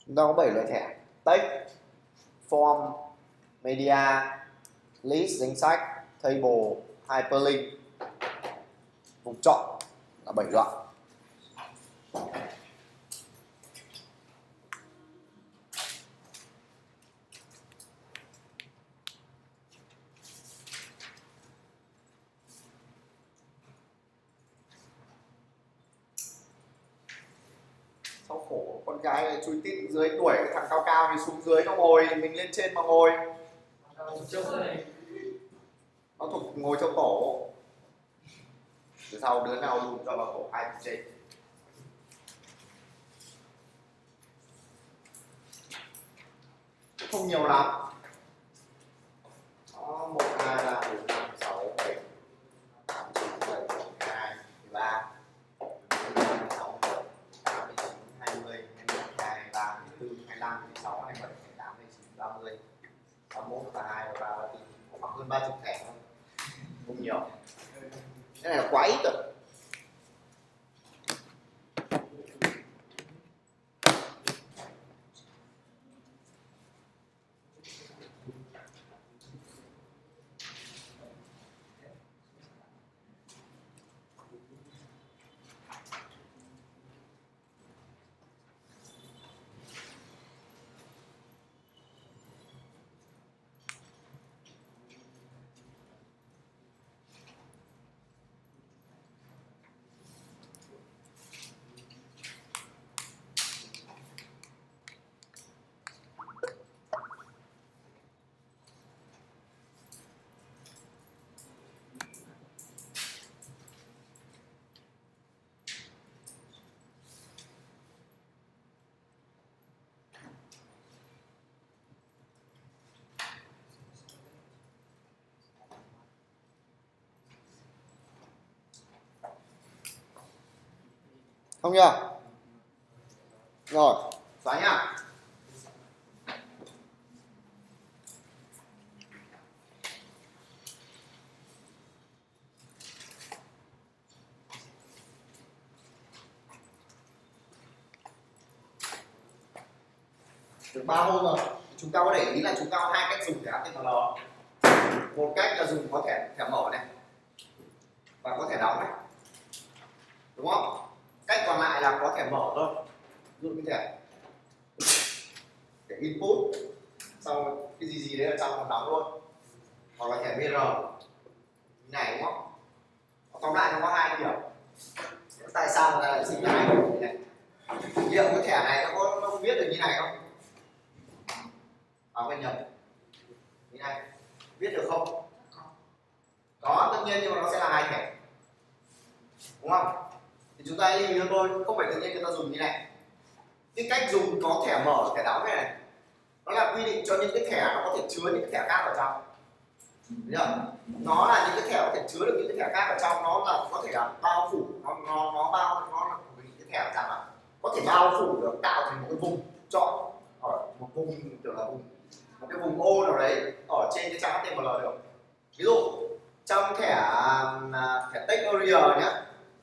Chúng ta có 7 loại thẻ: text, form, media, list danh sách, table, hyperlink. Vùng chọn là 7 loại. Sao khổ, con gái này chui tít dưới, đuổi cái thằng cao cao thì xuống dưới nó ngồi, mình lên trên mà ngồi. Nó thuộc ngồi trong tổ. Từ sau đứa nào dùng cho vào tổ ai cũng chết. Cũng không nhiều lắm. Đó, 1, 2, 3, 4, 5, 6, 7, 8, 9, 10, 12, 13, 15, 16, 18, 19, 20, 21, 22, 23, 24, 25, 26, 27, 28, 29, 30, 31, 32, 33, 34, khoảng hơn 30 thẻ thôi. Không nhiều. Cái này là quá ít rồi. Không nhá. Rồi, xóa nhá. Được 3 hôm rồi. Chúng ta có để ý là chúng ta có 2 cách dùng thẻ HTML. Một cách là dùng có thẻ mở này và có thẻ đóng này, đúng không? Cách còn lại là có thẻ mở thôi. Ví dụ cái thẻ input, sau cái gì đấy ở trong còn đóng luôn, hoặc là thẻ BR như này, đúng không? Tóm lại nó có 2 kiểu. Tại sao người ta lại sinh ra 2 kiểu như này? Liệu cái thẻ này nó viết được như này không? Quên nhầm. Như này viết được không? Có, tất nhiên, nhưng mà nó sẽ là 2 thẻ, đúng không? Thì chúng ta lưu ý thôi, không phải tự nhiên người ta dùng như này. Cái cách dùng có thẻ mở, thẻ đóng này nó là quy định cho những cái thẻ nó có thể chứa những cái thẻ khác ở trong. Thấy chưa? Nó là những cái thẻ có thể chứa được những cái thẻ khác ở trong, nó là có thể là bao phủ, nó là những cái thẻ rằng là có thể bao phủ được, tạo thành một cái vùng chọn ở một vùng, kiểu là một cái vùng ô nào đấy ở trên cái trang HTML được. Ví dụ trong thẻ text area nhé,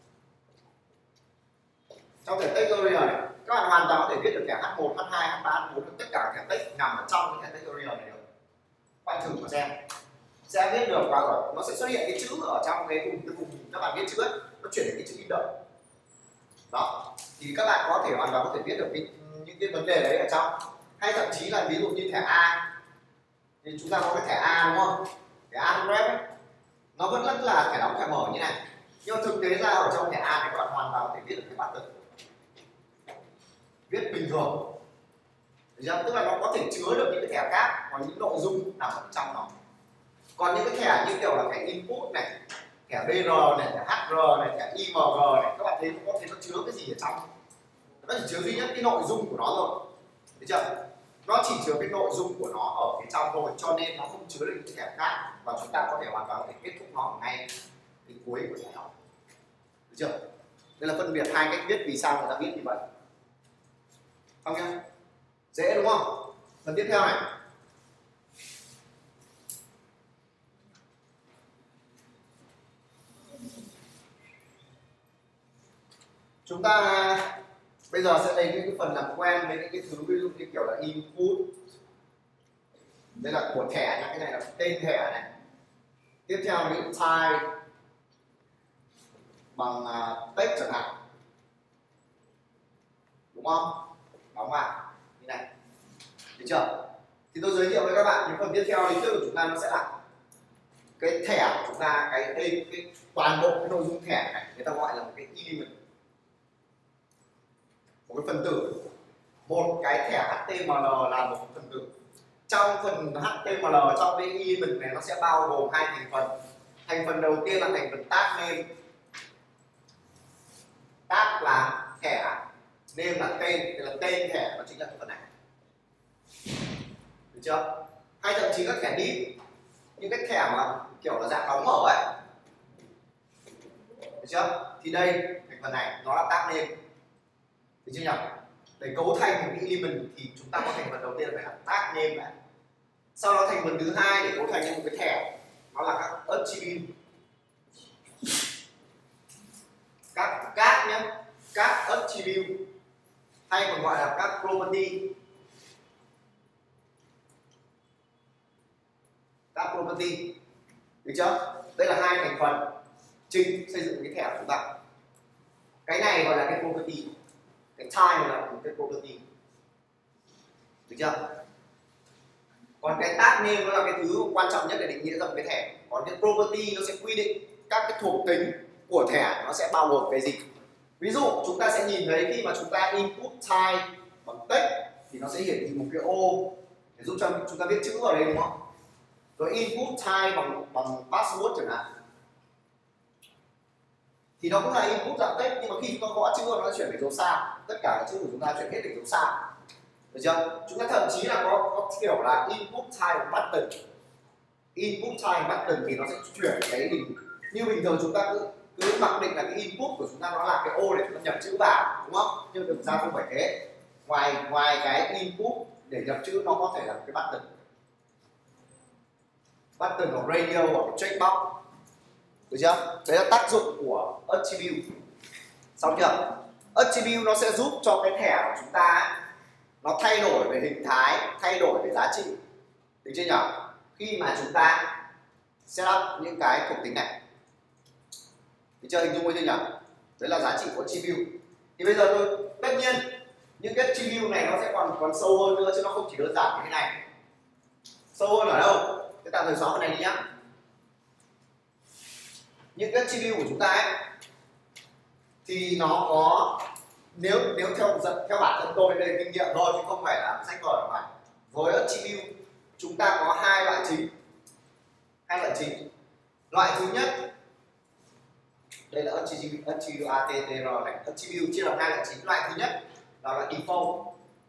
trong thẻ text area này các bạn hoàn toàn có thể viết được thẻ H1, H2, H3, H4, tất cả thẻ text nằm ở trong cái thẻ text area này được. Bạn thử mà xem, sẽ viết được, và nó sẽ xuất hiện cái chữ ở trong cái vùng các bạn viết chữ ấy, nó chuyển đến cái chữ in đậm. Đó, thì các bạn có thể hoàn toàn có thể viết được những cái vấn đề đấy ở trong. Hay thậm chí là ví dụ như thẻ A, thì chúng ta có cái thẻ A, đúng không? Thẻ A rep ấy, nó vẫn là thẻ đóng thẻ mở như này, nhưng thực tế ra ở trong thẻ A này các bạn hoàn toàn có thể viết được cái button, viết bình thường. Tức là nó có thể chứa được những cái thẻ khác và những nội dung nằm ở trong nó. Còn những cái thẻ như kiểu là thẻ input này, thẻ BR này, thẻ HR này, thẻ IMG này, các bạn thấy có thể nó chứa cái gì ở trong? Nó chỉ chứa duy nhất cái nội dung của nó thôi. Thấy chưa? Nó chỉ chứa cái nội dung của nó ở phía trong thôi, cho nên nó không chứa được những thẻ khác, và chúng ta có thể hoàn toàn có thể kết thúc nó ở ngay cái cuối của thẻ đó. Được chưa? Đây là phân biệt 2 cách viết, vì sao người ta viết như vậy. Xong nhá. Dễ đúng không? Phần tiếp theo này. Chúng ta Bây giờ sẽ lấy những cái phần làm quen với những cái thứ ví dụ như kiểu là input, đây là của thẻ nhá, cái này là tên thẻ này. Tiếp theo những type bằng text chẳng hạn, đúng không? Đóng vào như này, được chưa? Thì tôi giới thiệu với các bạn những phần tiếp theo lý thuyết của chúng ta nó sẽ là cái thẻ của chúng ta, cái toàn bộ cái nội dung thẻ này người ta gọi là một cái element, một cái phần tử. Một cái thẻ HTML là một phần tử. Trong phần HTML, trong cái element này nó sẽ bao gồm hai thành phần. Thành phần đầu tiên là thành phần tag name. Tag là thẻ, name là tên, đây là tên thẻ, nó chính là cái phần này. Được chưa? Hay thậm chí các thẻ div, những cái thẻ mà kiểu là dạng đóng mở ấy. Được chưa? Thì đây, thành phần này nó là tag name. Được chưa nhỉ? Để cấu thành một cái element thì chúng ta có thành phần đầu tiên phải là tag name này. Sau đó thành phần thứ hai để cấu thành một cái thẻ nó là các attribute. Các nhé, các attribute hay còn gọi là các property. Các property, được chưa? Đây là hai thành phần chính xây dựng cái thẻ của chúng ta. Cái này gọi là cái property, cái type là một cái property, được chưa? Còn cái tag name nó là cái thứ quan trọng nhất để định nghĩa ra một cái thẻ. Còn cái property nó sẽ quy định các cái thuộc tính của thẻ nó sẽ bao gồm cái gì. Ví dụ chúng ta sẽ nhìn thấy khi mà chúng ta input type bằng text thì nó sẽ hiển thị một cái ô để giúp cho chúng ta viết chữ vào đây, đúng không? Rồi input type bằng password chẳng hạn thì nó cũng là input dạng text, nhưng mà khi chúng ta gõ chữ nó chuyển thành dấu sao, tất cả các chữ của chúng ta chuyển hết thành dấu sao, được chưa? Chúng ta thậm chí là có kiểu là input type button. Input type button thì nó sẽ chuyển cái hình như bình thường chúng ta cứ mặc định là cái input của chúng ta nó là cái ô để chúng ta nhập chữ vào, đúng không? Nhưng thực ra không phải thế. Ngoài cái input để nhập chữ nó có thể là một cái button hoặc radio hoặc checkbox, được chưa? Đấy là tác dụng của attribute. Xong chưa? Attribute nó sẽ giúp cho cái thẻ của chúng ta nó thay đổi về hình thái, thay đổi về giá trị, được chưa nhỉ? Khi mà chúng ta set up những cái thuộc tính này, được chưa? Hình dung chưa nhỉ? Đấy là giá trị của attribute. Thì bây giờ tôi tất nhiên những cái attribute này nó sẽ còn sâu hơn nữa chứ nó không chỉ đơn giản như thế này. Sâu hơn ở đâu? Cái tạm thời xóa phần này đi nhá. Những cái attribute của chúng ta ấy, thì nó có, nếu theo bản thân tôi đây là kinh nghiệm thôi chứ không phải là sách vở ở ngoài. Với attribute chúng ta có hai loại chính. Loại thứ nhất, đây là attribute ATTR này. Attribute chia làm hai loại chính. Loại thứ nhất là loại default,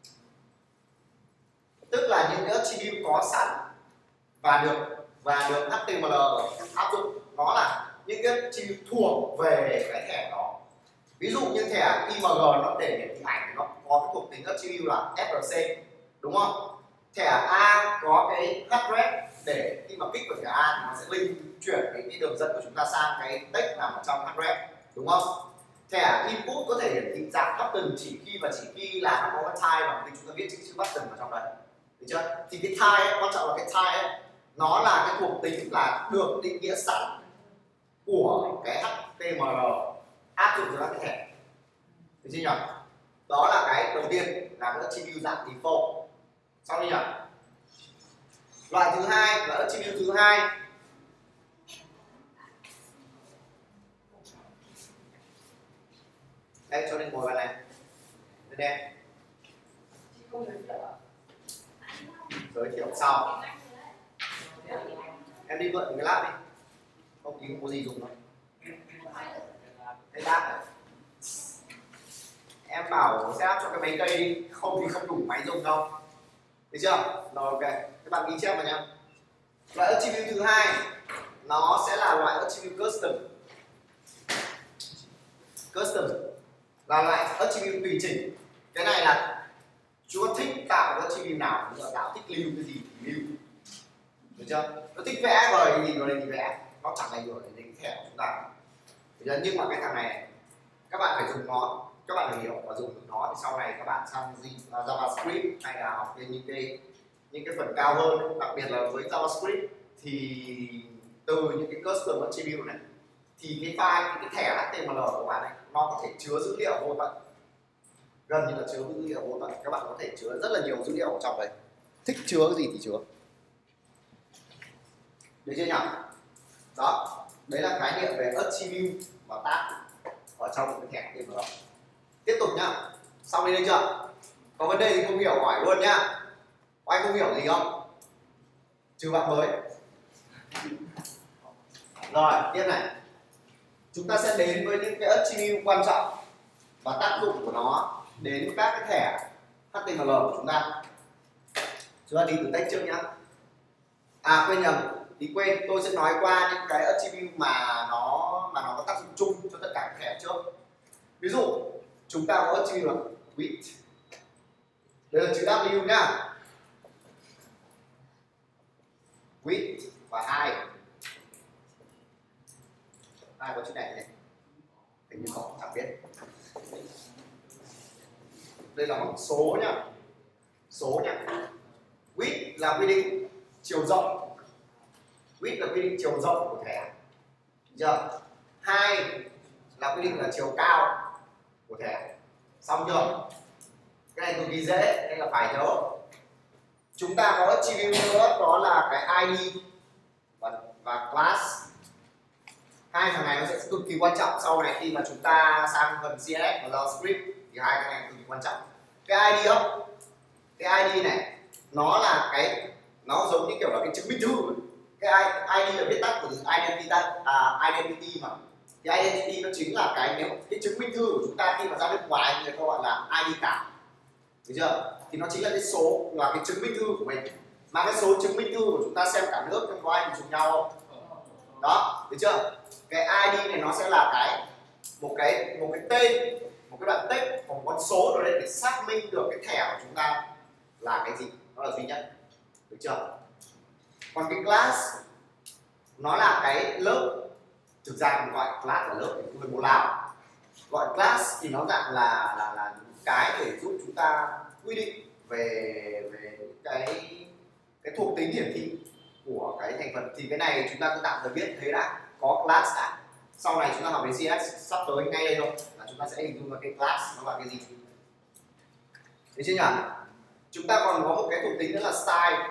tức là những cái attribute có sẵn và được HTML áp dụng. Nó là những cái attribute thuộc về cái thẻ đó. Ví dụ như thẻ IMG nó thể hiện hình ảnh, nó có cái thuộc tính attribute là FRC, đúng không? Thẻ A có cái address để khi mà kích vào thẻ A thì nó sẽ link chuyển cái đường dẫn của chúng ta sang cái text nằm ở trong address, đúng không? Thẻ input có thể hiển thị dạng button chỉ khi là nó có cái type mà chúng ta viết chữ button vào trong đấy, được chưa? Thì cái type ấy, quan trọng là cái type ấy, nó là cái thuộc tính là được định nghĩa sẵn của cái HTML áp dụng cho các cái thẻ, được chưa nhỉ? Đó là cái đầu tiên là cái attribute dạng default. Xong đi nhỉ? Loại thứ hai là attribute thứ hai. Đây, cho nên ngồi vào này. Đây. Giới thiệu sau. Em đi mượn cái lab đi. Không thì không có gì dùng đâu. Cái lab này. Em bảo setup cho cái máy cây đi, không thì không đủ máy dùng đâu. Được chưa? Rồi ok, các bạn ghi chép vào nhá. Loại attribute thứ hai nó sẽ là loại attribute custom. Custom là loại attribute tùy chỉnh. Cái này là chú thích tạo cái attribute nào, chúng ta tạo thích lưu cái gì thì lưu. Được chưa? Nó thích vẽ vời cái gì vào đây thì vẽ, nó chẳng ảnh hưởng đến cái thẻ của chúng ta. Nhưng mà cái thằng này các bạn phải dùng nó các bạn phải hiểu và dùng được nó thì sau này các bạn sang JavaScript hay là học lên những cái phần cao hơn, đặc biệt là với JavaScript thì từ những cái custom attribute này thì cái file, cái thẻ HTML của bạn này nó có thể chứa dữ liệu vô tận, gần như là chứa dữ liệu vô tận. Các bạn có thể chứa rất là nhiều dữ liệu ở trong đấy, thích chứa cái gì thì chứa, được chưa nhỉ? Đó, đấy là khái niệm về attribute và tag ở trong một cái thẻ HTML. Tiếp tục nhá, xong đi đây chưa? Có vấn đề gì không hiểu hỏi luôn nhá. Có ai không hiểu gì không? Trừ bạn mới. Rồi, tiếp này. Chúng ta sẽ đến với những cái attribute quan trọng và tác dụng của nó đến các cái thẻ HTML của chúng ta. Chúng ta đi từ text trước nhá. À quên nhầm, thì quên, tôi sẽ nói qua những cái attribute mà nó có tác dụng chung cho tất cả các thẻ trước. Ví dụ chúng ta có attribute là width. Đây là chữ W nhá. Width và height. Ai có chữ này này? Hình như có, chẳng biết. Đây là bằng số nhá. Số nhá. Width là quy định chiều rộng. Width là quy định chiều rộng của thẻ. Được chưa? Height là quy định là chiều cao của thẻ. Xong chưa? Cái này cực kỳ dễ nên là phải nhớ. Chúng ta có attribute nữa, đó là cái ID và class. Hai thằng này nó sẽ cực kỳ quan trọng sau này khi mà chúng ta sang phần CSS và JavaScript thì hai cái này cực kỳ quan trọng. Cái ID không? Cái ID này nó là nó giống như kiểu là cái chứng minh thư. Cái ID là viết tắt của từ identity mà. Thì identity nó chính là cái chứng minh thư của chúng ta khi mà ra nước ngoài người ta gọi là ID card. Được chưa? Thì nó chính là cái số, là cái chứng minh thư của mình. Mà cái số chứng minh thư của chúng ta xem cả nước trong có ai trùng nhau không? Đó, được chưa? Cái ID này nó sẽ là một cái tên, một cái đoạn text, một con số rồi đấy để xác minh được cái thẻ của chúng ta là cái gì, nó là duy nhất. Được chưa? Còn cái class nó là cái lớp, thực ra mình gọi class là lớp để người bố láo. Gọi class thì nó dạng là những cái để giúp chúng ta quy định về cái thuộc tính hiển thị của cái thành phần. Thì cái này chúng ta cứ tạm thời biết thế đã, có class đã. Sau này chúng ta học đến CSS sắp tới ngay đây thôi là chúng ta sẽ hình dung là cái class nó là cái gì. Được chưa nhỉ? Chúng ta còn có một cái thuộc tính nữa là style.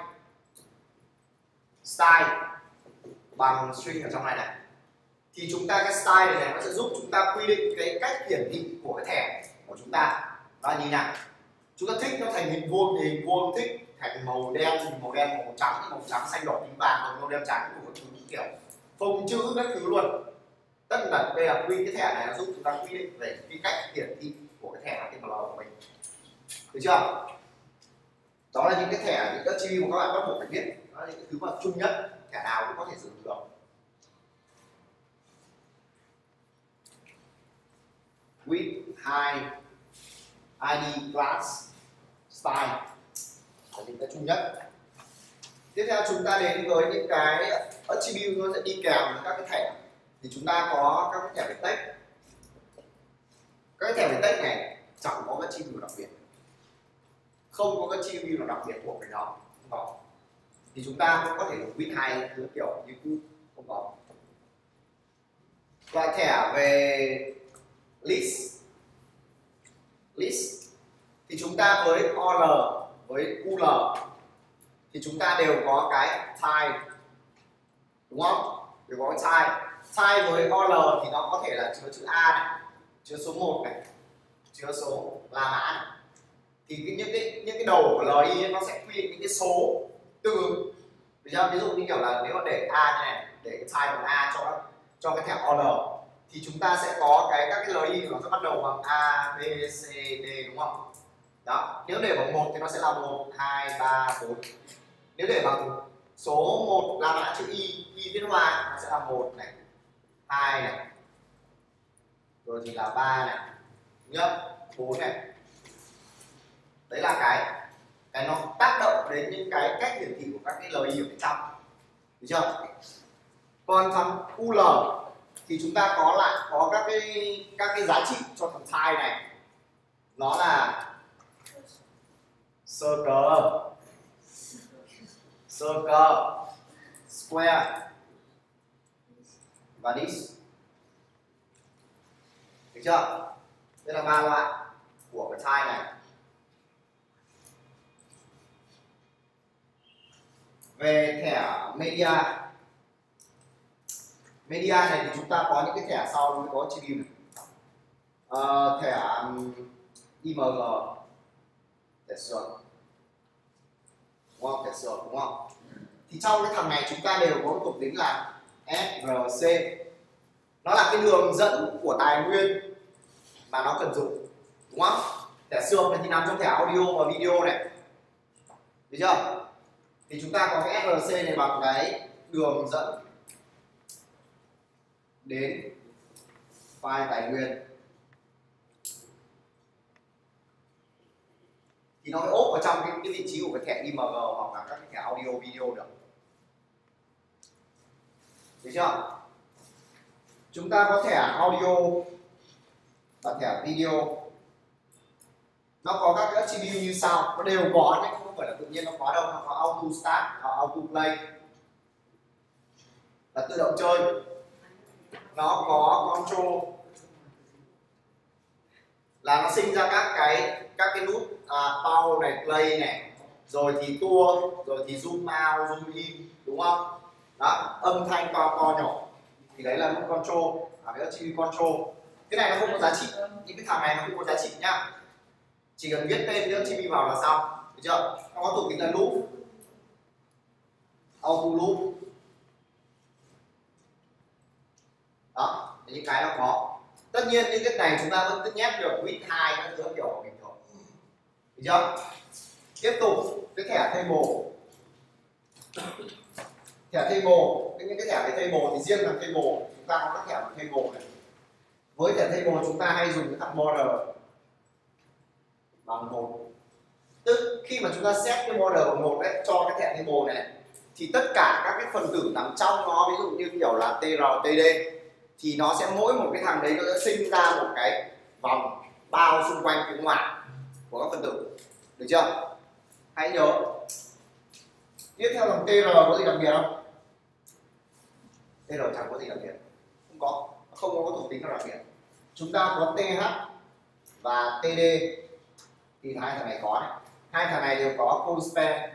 Style bằng string ở trong này này. Thì chúng ta cái style này nó sẽ giúp chúng ta quy định cái cách hiển thị của cái thẻ của chúng ta. Đó là như nào? Chúng ta thích nó thành hình vuông, thích thành màu đen, màu trắng, xanh đỏ tím vàng, màu đen trắng của thứ kiểu phông chữ các thứ luôn. Tất cả đây là quy cái thẻ này nó giúp chúng ta quy định về cái cách hiển thị của cái thẻ HTML của mình. Được chưa? Đó là những cái thẻ, những cái attribute mà các bạn bắt buộc phải biết. Đó là những cái thứ mà chung nhất, thẻ nào cũng có thể sử dụng được. Width, height, ID, class, style là những cái chung nhất. Tiếp theo chúng ta đến với những cái attribute nó sẽ đi kèm với các cái thẻ. Thì chúng ta có các cái thẻ về text. Các cái thẻ về text này chẳng có cái attribute đặc biệt, không có cái attribute nào đặc biệt thuộc về nó, không có. Thì chúng ta cũng có thể dùng width hay thứ kiểu như cũ, không có. Loại thẻ về list thì chúng ta với OL với UL thì chúng ta đều có cái type, đúng không? Đều có cái type. Type với OL thì nó có thể là chứa chữ A này, chứa số 1 này, chứa số La Mã này. Thì những cái đầu của LI nó sẽ quy định những cái số tương ứng. Ví dụ như kiểu là nếu mà để A như này, để cái type bằng A cho cái thẻ OL thì chúng ta sẽ có các cái LI nó sẽ bắt đầu bằng A, B, C, D, đúng không? Đó, nếu để bằng 1 thì nó sẽ là 1, 2, 3, 4. Nếu để bằng số 1 La Mã chữ Y viết hoa nó sẽ là 1 này, 2 này, rồi thì là 3 này, nhá, 4 này. Đấy là cái nó tác động đến những cái cách hiển thị của các cái LI ở bên trong. Được chưa? Còn thằng UL thì chúng ta có các cái giá trị cho thằng type này nó là circle, square và this. Được chưa? Đây là ba loại của cái type này. Về thẻ media này thì chúng ta có những cái thẻ sau mới có GPU này. Thẻ IMG, thẻ sườn, đúng không? Thẻ sườn, đúng không? Thì trong cái thằng này chúng ta đều có thuộc tính là SRC. Nó là cái đường dẫn của tài nguyên mà nó cần dùng, đúng không? Thẻ sườn này thì nằm trong thẻ audio và video này, được chưa? Thì chúng ta có cái SRC này bằng cái đường dẫn đến file tài nguyên, thì nó mới ốp vào trong cái vị trí của cái thẻ IMG hoặc là các cái thẻ audio video được. Được chưa? Chúng ta có thẻ audio và thẻ video. Nó có các cái GPU như sau, nó đều có nhé, không phải là tự nhiên nó có đâu. Nó có auto start, auto play là tự động chơi. Nó có control là nó sinh ra các cái nút pause này, play này, rồi thì tua, rồi thì zoom out, zoom in, đúng không? Đó, âm thanh to nhỏ thì đấy là nút control, cái GPU control. Cái này nó không có giá trị, những cái thằng này nó không có giá trị nhá, chỉ cần viết tên cái GPU vào là xong, được chưa? Nó có thuộc tính là loop, auto loop. Đó, những cái nó có. Tất nhiên những cái này chúng ta vẫn nhét được with 2 các thứ kiểu bình thường, được chưa? Tiếp tục cái thẻ table. Thẻ table, những cái thẻ về table thì riêng là table chúng ta có các thẻ table này. Với thẻ table chúng ta hay dùng cái thằng border bằng 1. Tức khi mà chúng ta set cái border bằng 1 đấy cho cái thẻ table này thì tất cả các cái phần tử nằm trong nó, ví dụ như kiểu là tr, td, thì nó sẽ mỗi một cái thằng đấy nó sẽ sinh ra một cái vòng bao xung quanh cái ngoại của các phần tử, được chưa? Hãy nhớ. Tiếp theo thằng tr có gì đặc biệt không? Tr chẳng có gì đặc biệt, không có thuộc tính nào đặc biệt. Chúng ta có th và td thì hai thằng này có này. Hai thằng này đều có call span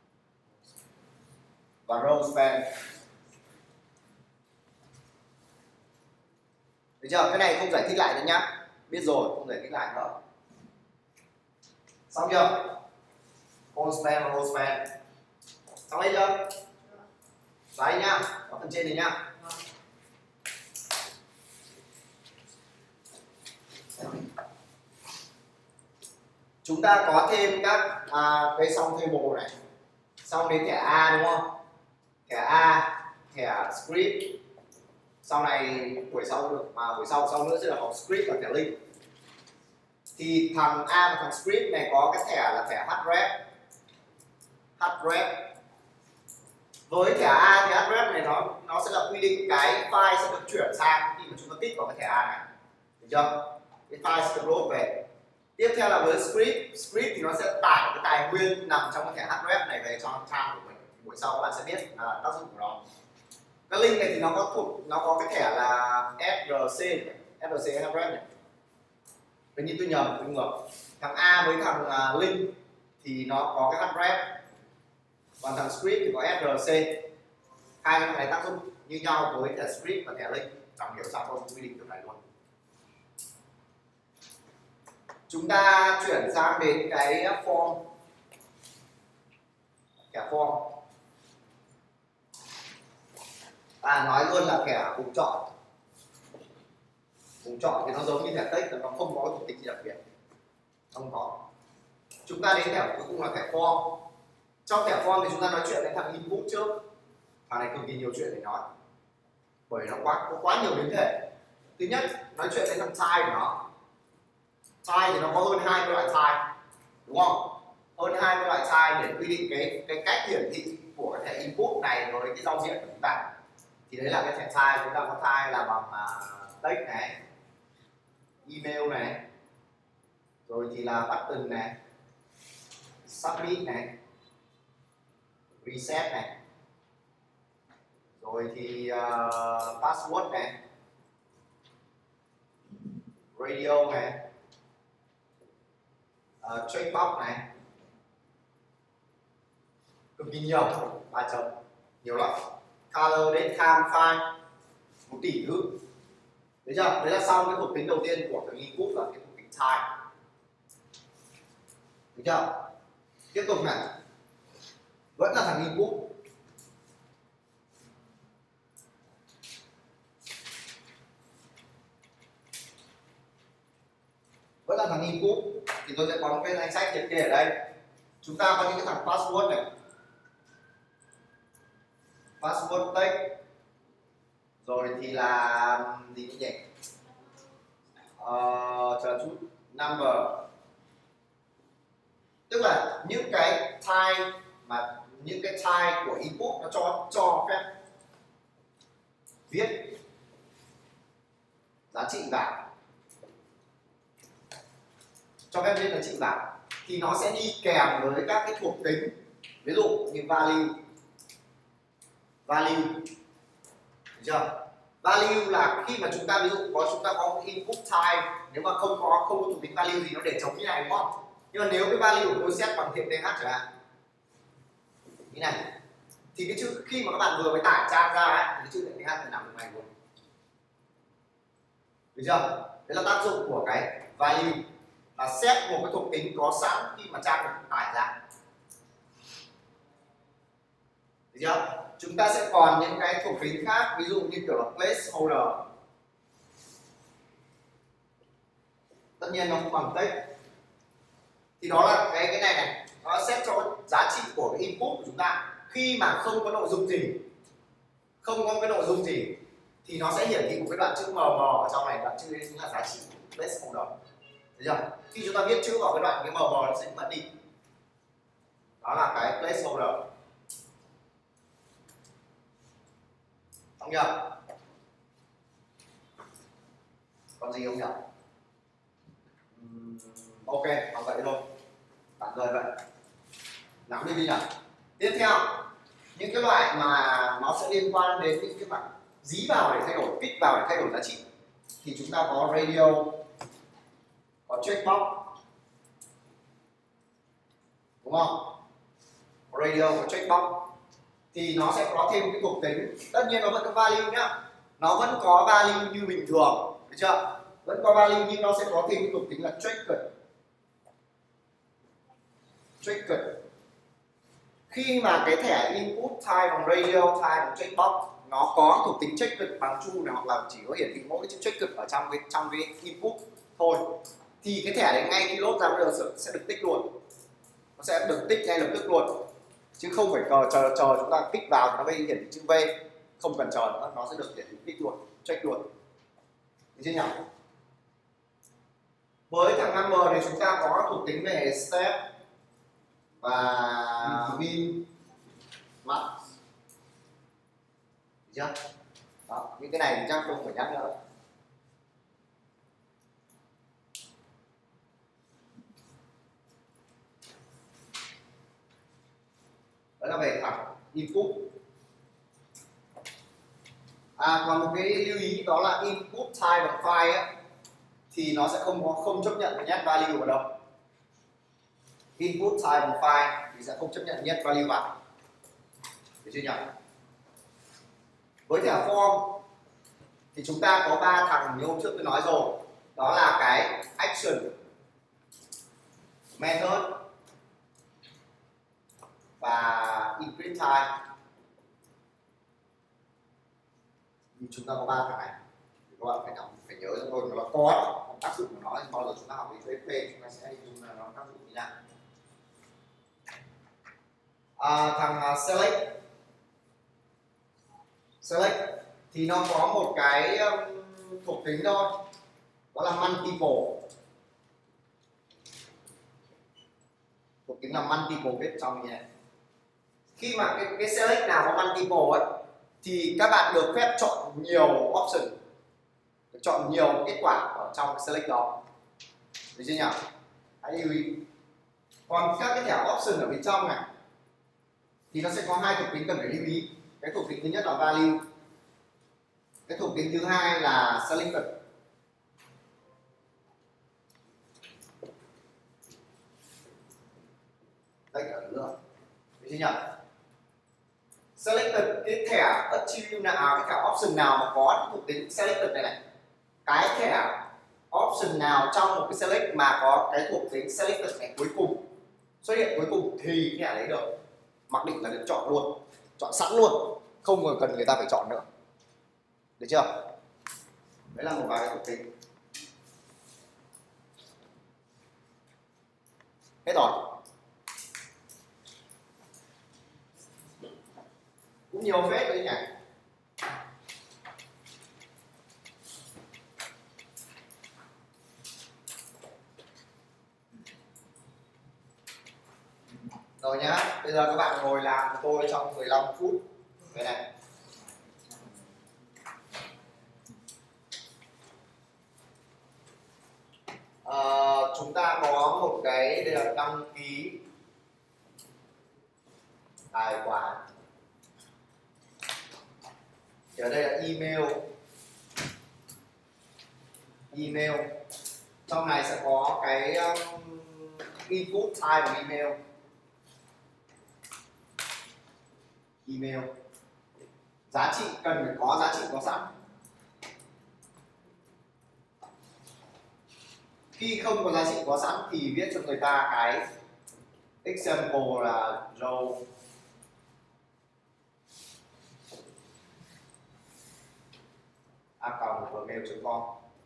và row span. Được chưa? Cái này không giải thích lại nữa nhá. Biết rồi, không giải thích lại nữa. Xong chưa? Call span và row span. Xong hết chưa? Đấy nhá, ở phần trên này nhá. Chúng ta có thêm các cái xong table này, xong đến thẻ A, đúng không? Thẻ A, thẻ script. Sau này buổi sau nữa sẽ là học script và thẻ link. Thì thằng A và thằng script này có cái thẻ là thẻ href. Với thẻ A thì href này nó sẽ là quy định cái file sẽ được chuyển sang khi mà chúng ta tích vào cái thẻ A này, được chưa? Cái file sẽ được load về. Tiếp theo là với script thì nó sẽ tải cái tài nguyên nằm trong cái thẻ href này về cho trang của mình. Buổi sau các bạn sẽ biết tác dụng của nó. Cái link này thì nó có cái thẻ là src href này. Tự nhiên tôi nhầm, tôi ngược. Thằng A với thằng link thì nó có cái href, còn thằng script thì có src. Hai cái này tác dụng như nhau với thẻ script và thẻ link. Chẳng hiểu sao không quy định điều này luôn. Chúng ta chuyển sang đến cái form. Thẻ form. Nói luôn là thẻ vùng chọn. Vùng chọn thì nó giống như thẻ text, nó không có thuộc tính gì đặc biệt. Không có. Chúng ta đến thẻ cuối cùng là thẻ form. Trong thẻ form thì chúng ta nói chuyện đến thằng input trước. Thằng này cực kỳ nhiều chuyện để nói, bởi nó có quá nhiều biến thể. Thứ nhất, nói chuyện đến thằng type của nó. Type thì nó có hơn 20 loại type, đúng không? Hơn 20 loại type để quy định cái cách hiển thị của cái thẻ input này với cái giao diện của chúng ta. Thì đấy là cái thẻ type. Chúng ta có type là bằng text này, email này, rồi thì là button này, submit này, reset này, rồi thì password này, radio này, checkbox này, cực kỳ nhiều, 3 chấm, nhiều lắm. Color, date, time, file, 1 tỷ thứ. Đấy chưa? Đấy là xong cái thuộc tính đầu tiên của cái input là cái thuộc tính time. Được chưa? Tiếp tục này, vẫn là thằng input. Vẫn là thằng input thì tôi sẽ có một cái danh sách liệt kê ở đây. Chúng ta có những cái thằng password này, password text, rồi thì là gì nhỉ, chờ chút, number, tức là những cái type mà những cái type của input nó cho phép viết giá trị vào, cho phép viết giá trị vào thì nó sẽ đi kèm với các cái thuộc tính, ví dụ như value, được chưa? Value là khi mà chúng ta ví dụ chúng ta có một input type, nếu mà không có thuộc tính value thì nó để trống như này đúng không? Nhưng mà nếu cái value của tôi set bằng thiện th chẳng hạn như này thì cái chữ khi mà các bạn vừa mới tải trang ra ấy, thì cái chữ thiện th phải nằm trong này luôn, được chưa? Đấy là tác dụng của cái value, là set một cái thuộc tính có sẵn khi mà trang được tải ra, được chưa? Chúng ta sẽ còn những cái thuộc tính khác, ví dụ như kiểu là placeholder, tất nhiên nó không bằng text, thì đó là cái này nó set cho giá trị của cái input của chúng ta khi mà không có nội dung gì, thì nó sẽ hiển thị một cái đoạn chữ mờ ở trong này, đoạn chữ đấy chính là giá trị placeholder, được chưa? Khi chúng ta viết chữ vào cái đoạn cái mờ nó sẽ mất đi, đó là cái placeholder. Không nhỉ? Còn gì không nhỉ? Ok, bằng vậy thôi. Tạm thời vậy. Nắm đi nhỉ? Tiếp theo, những cái loại mà nó sẽ liên quan đến những cái mặt dí vào để thay đổi, kích vào để thay đổi giá trị, thì chúng ta có radio, có checkbox, đúng không? Radio và checkbox thì nó sẽ có thêm cái thuộc tính, tất nhiên nó vẫn có value nhá, nó vẫn có value như bình thường, được chưa? Vẫn có value nhưng nó sẽ có thêm cái thuộc tính là trigger. Khi mà cái thẻ input type bằng radio, type bằng checkbox nó có thuộc tính trigger bằng true này, hoặc là chỉ có hiển thị mỗi cái chữ trigger ở trong cái input thôi, thì cái thẻ đấy ngay khi load ra bây giờ sẽ được tích luôn, nó sẽ được tích ngay lập tức luôn, chứ không phải chờ chúng ta kích vào nó gây hiển thị chữ V, không cần chờ nữa, nó sẽ được hiển thị kích luôn, check luôn, được chưa nhỉ? Với thằng number thì chúng ta có thuộc tính về step và min, max, được chưa? Đó, những cái này thì chắc không phải nhắc nữa. Đó là về thẳng input. Còn một cái lưu ý đó là input type bằng file ấy, thì nó sẽ không chấp nhận nhét value vào đâu. Input type bằng file thì sẽ không chấp nhận nhét value vào, được chưa nhỉ? Với thẻ form thì chúng ta có 3 thằng như hôm trước tôi nói rồi, đó là cái action, method và input type. Nhưng chúng ta có 3 thằng này thì các bạn phải nhớ cho tôi, nó có tác dụng của nó thì bao giờ chúng ta học về PHP chúng ta sẽ dùng là nó tác dụng như nào. Thằng select thì nó có một cái thuộc tính thôi, đó là multiple, thuộc tính là multiple viết trong như này. Khi mà cái select nào có multiple ấy thì các bạn được phép chọn nhiều option, được chọn nhiều kết quả ở trong cái select đó, được chưa nhỉ? hãy lưu ý. Còn các cái thẻ option ở bên trong này thì nó sẽ có hai thuộc tính cần phải lưu ý. Cái thuộc tính thứ nhất là value, cái thuộc tính thứ hai là selected. Đây cả nữa, được chưa nhỉ? Selected, cái thẻ attribute nào, cái thẻ option nào mà có cái thuộc tính selected này này, cái thẻ option nào trong một cái select mà có cái thuộc tính selected này cuối cùng xuất hiện cuối cùng thì cái thẻ lấy được, mặc định là được chọn luôn, chọn sẵn luôn, không cần người ta phải chọn nữa, được chưa? Đấy là một vài cái thuộc tính. Hết rồi. Cũng nhiều phết đấy nhỉ. Rồi nhá, bây giờ các bạn ngồi làm của tôi trong 15 phút. Đây này. Chúng ta có một cái đây là đăng ký tài khoản. Thì ở đây là email. Trong này sẽ có cái input type của email. Giá trị cần phải có giá trị có sẵn. Khi không có giá trị có sẵn thì viết cho người ta cái example là row @gmail.com.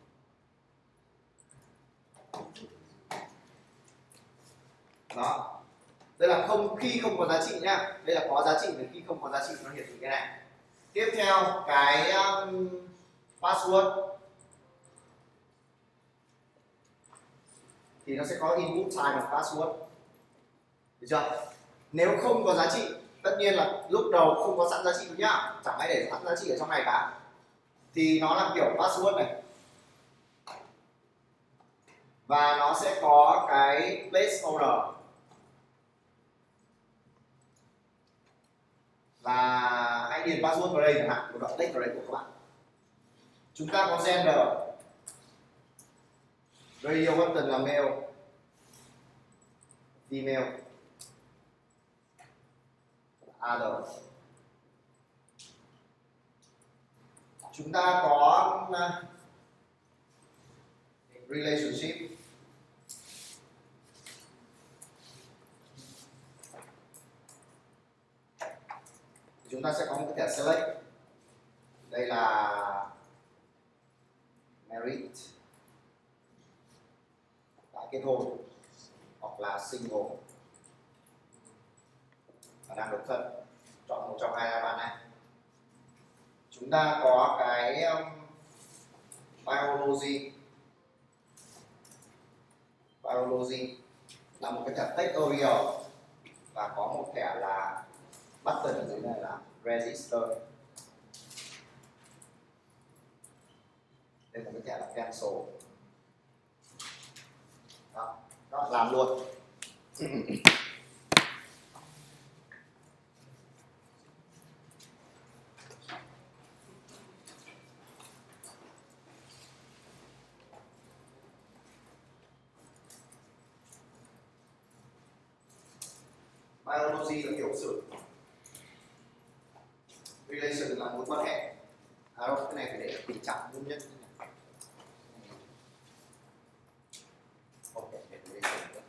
Đó. Đây là khi không có giá trị nhá. Đây là có giá trị, và khi không có giá trị nó hiển thị cái này. Tiếp theo cái password thì nó sẽ có input type và password. Được chưa? Nếu không có giá trị, tất nhiên là lúc đầu không có sẵn giá trị nhá, chẳng ai để sẵn giá trị ở trong này cả, thì nó là kiểu password này, và nó sẽ có cái placeholder và hãy điền password vào đây chẳng hạn, một đoạn text vào đây của các bạn. Chúng ta có gender, radio button là male, female, other. Chúng ta có relationship, chúng ta sẽ có một cái thẻ select. Đây là married, đã kết hôn, hoặc là single và đang độc thân. Chọn một trong hai bạn này. Chúng ta có cái biology là một cái thẻ textorial, và có một thẻ là button ở dưới này là register. Đây là cái thẻ là cancel. Đó, đó làm luôn. Biology là tiểu sử, relation là mối quan hệ. Đâu, cái này phải để tình trạng nguyên nhân. Ok, để relation nữa.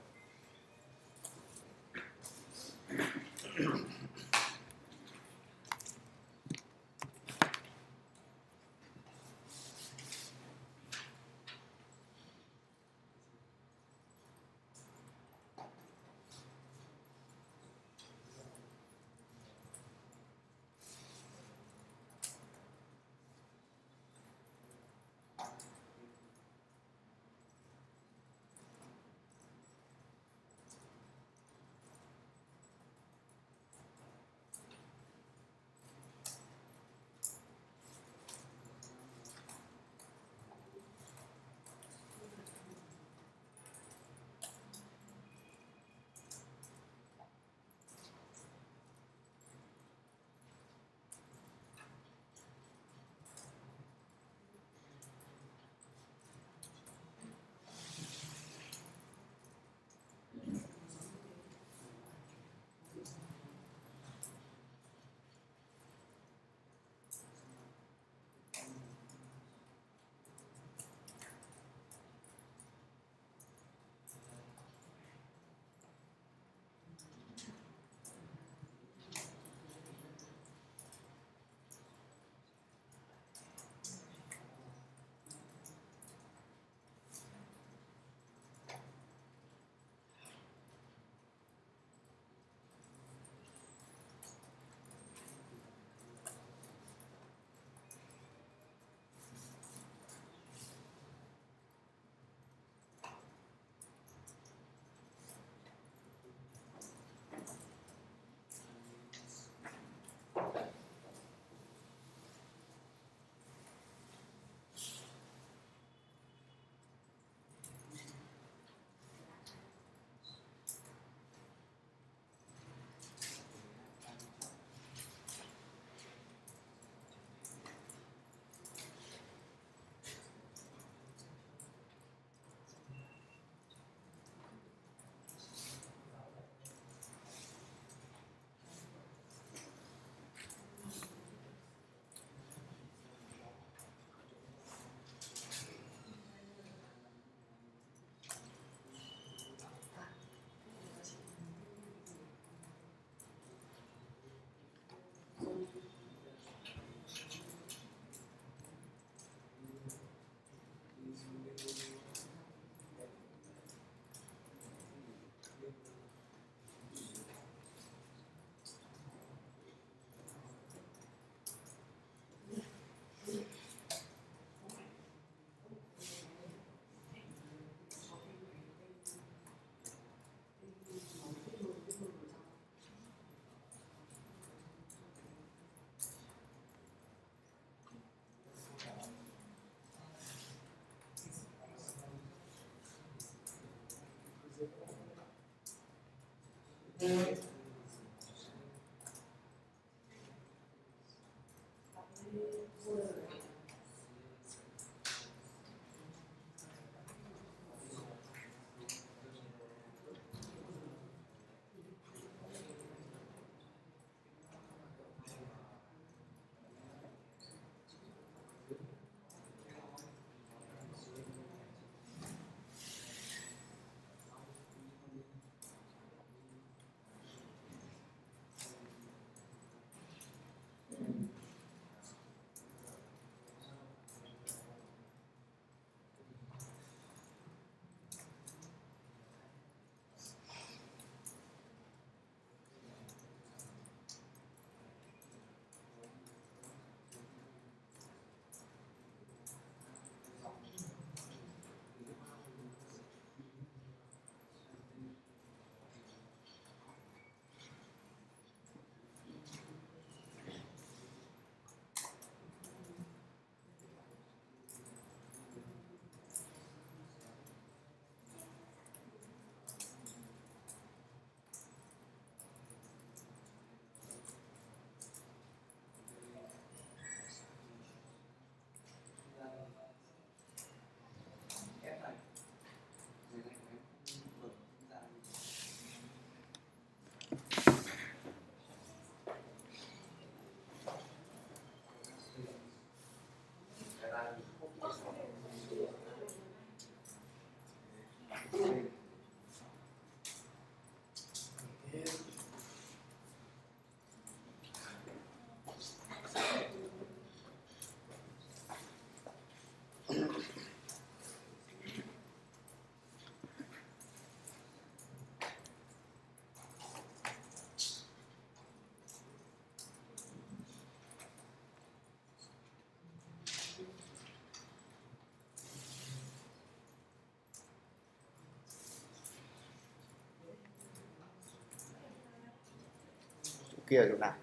Kia ở chỗ nào?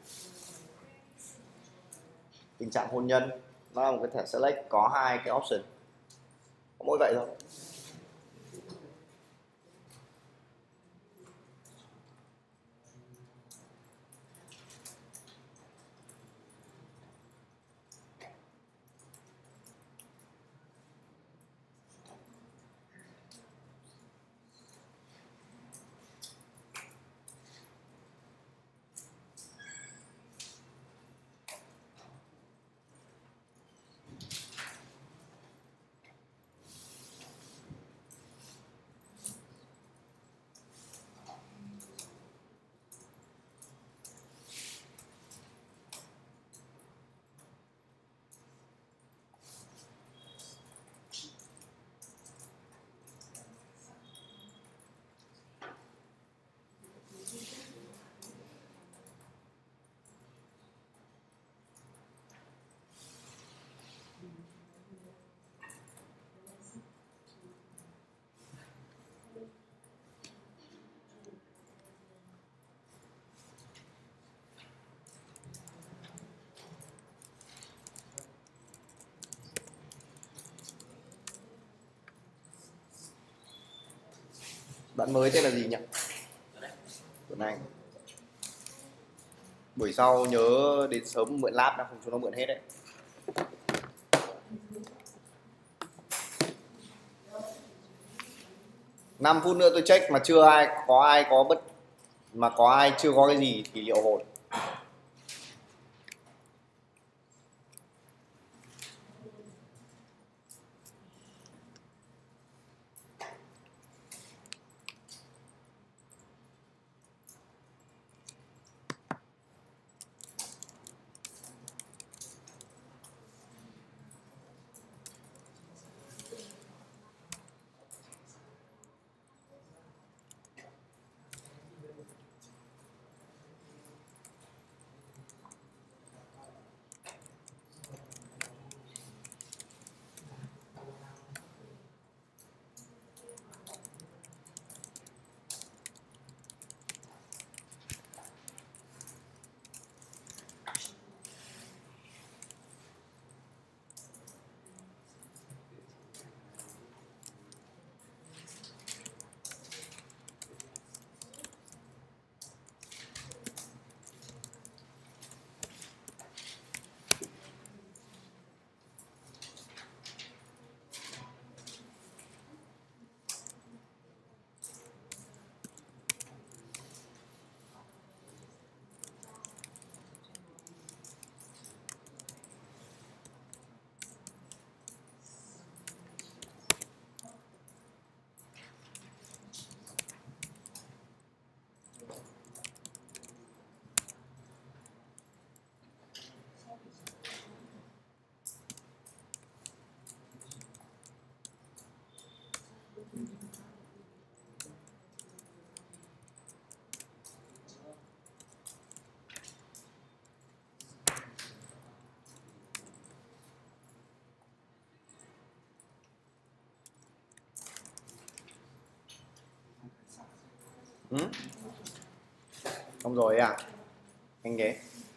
Tình trạng hôn nhân nó là một cái thẻ select có hai cái option, có mỗi vậy thôi. Bạn mới tên là gì nhỉ? Tuấn Anh. Buổi sau nhớ đến sớm mượn lab, không chúng nó mượn hết đấy. Năm phút nữa tôi check mà chưa ai có ai chưa có cái gì thì liệu hồn. Không rồi à? Anh ghế.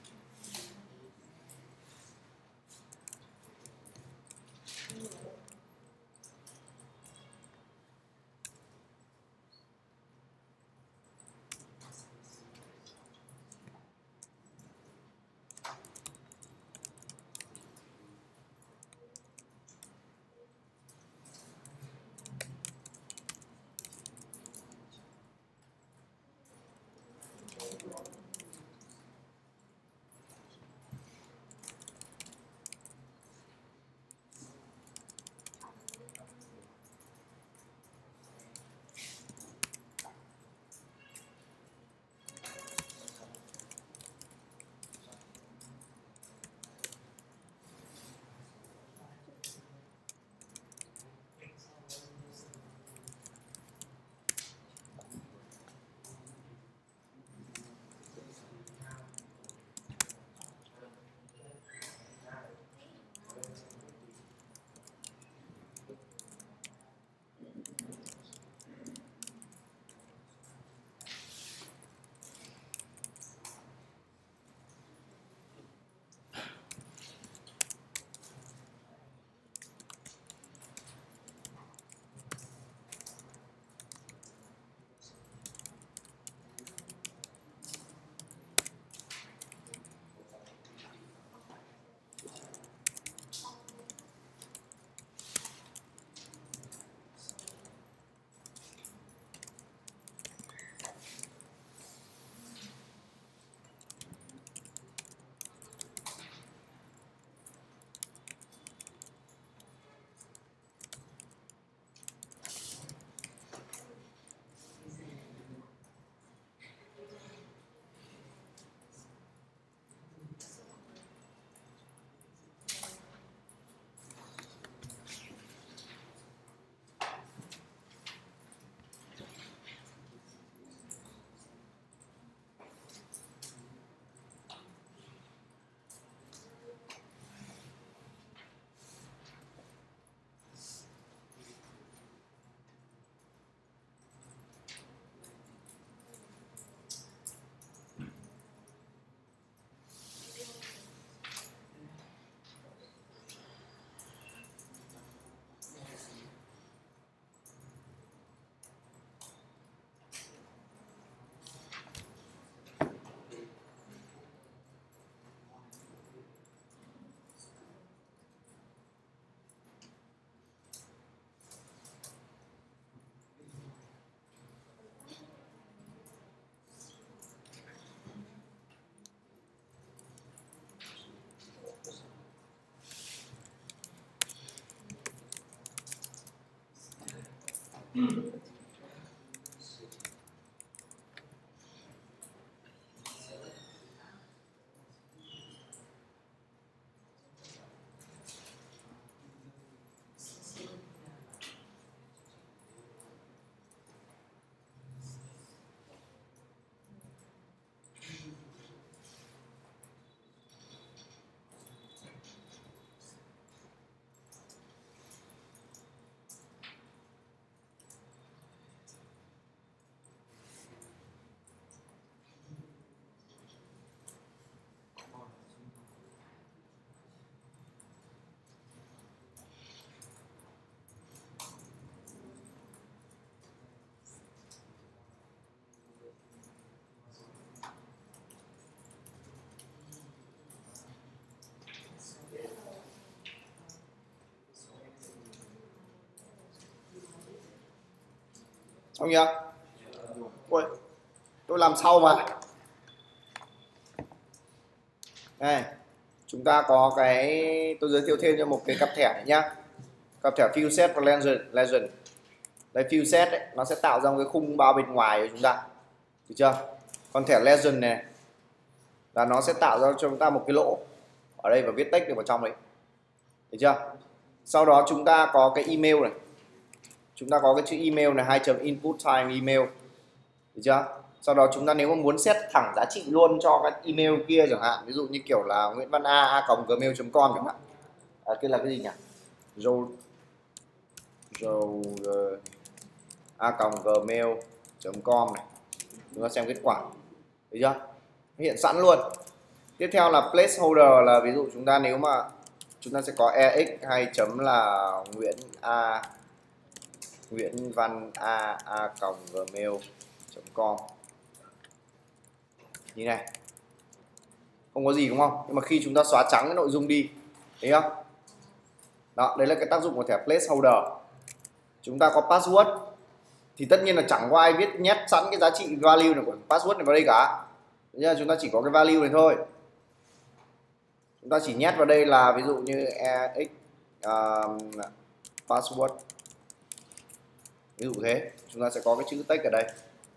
Xong chưa? Ui, tôi làm sau mà. Đây, chúng ta có cái, tôi giới thiệu thêm cho một cái cặp thẻ này nhá. Cặp thẻ Fill Set và Legend. Đây, Fill Set ấy, nó sẽ tạo ra một cái khung bao bên ngoài của chúng ta, được chưa? Còn thẻ Legend này là nó sẽ tạo ra cho chúng ta một cái lỗ ở đây và viết text được vào trong đấy, được chưa? Sau đó chúng ta có cái email này, chúng ta có cái chữ email này, 2.input time email, được chưa? Sau đó chúng ta nếu mà muốn set thẳng giá trị luôn cho cái email kia chẳng hạn, ví dụ như kiểu là Nguyễn Văn A@gmail.com chẳng hạn, kia là cái gì nhỉ? A.gmail.com này, Chúng ta xem kết quả, thấy chưa, hiện sẵn luôn. Tiếp theo là placeholder, là ví dụ chúng ta nếu mà chúng ta sẽ có ex hay chấm là Nguyễn Văn a@gmail.com như này, không có gì đúng không? Nhưng mà khi chúng ta xóa trắng cái nội dung đi, thấy không? Đó, đấy là cái tác dụng của thẻ placeholder. Chúng ta có password thì tất nhiên là chẳng có ai viết nhét sẵn cái giá trị value này của password này vào đây cả. Nên chúng ta chỉ có cái value này thôi. Chúng ta chỉ nhét vào đây là ví dụ như ex password, ví dụ thế. Chúng ta sẽ có cái chữ text ở đây,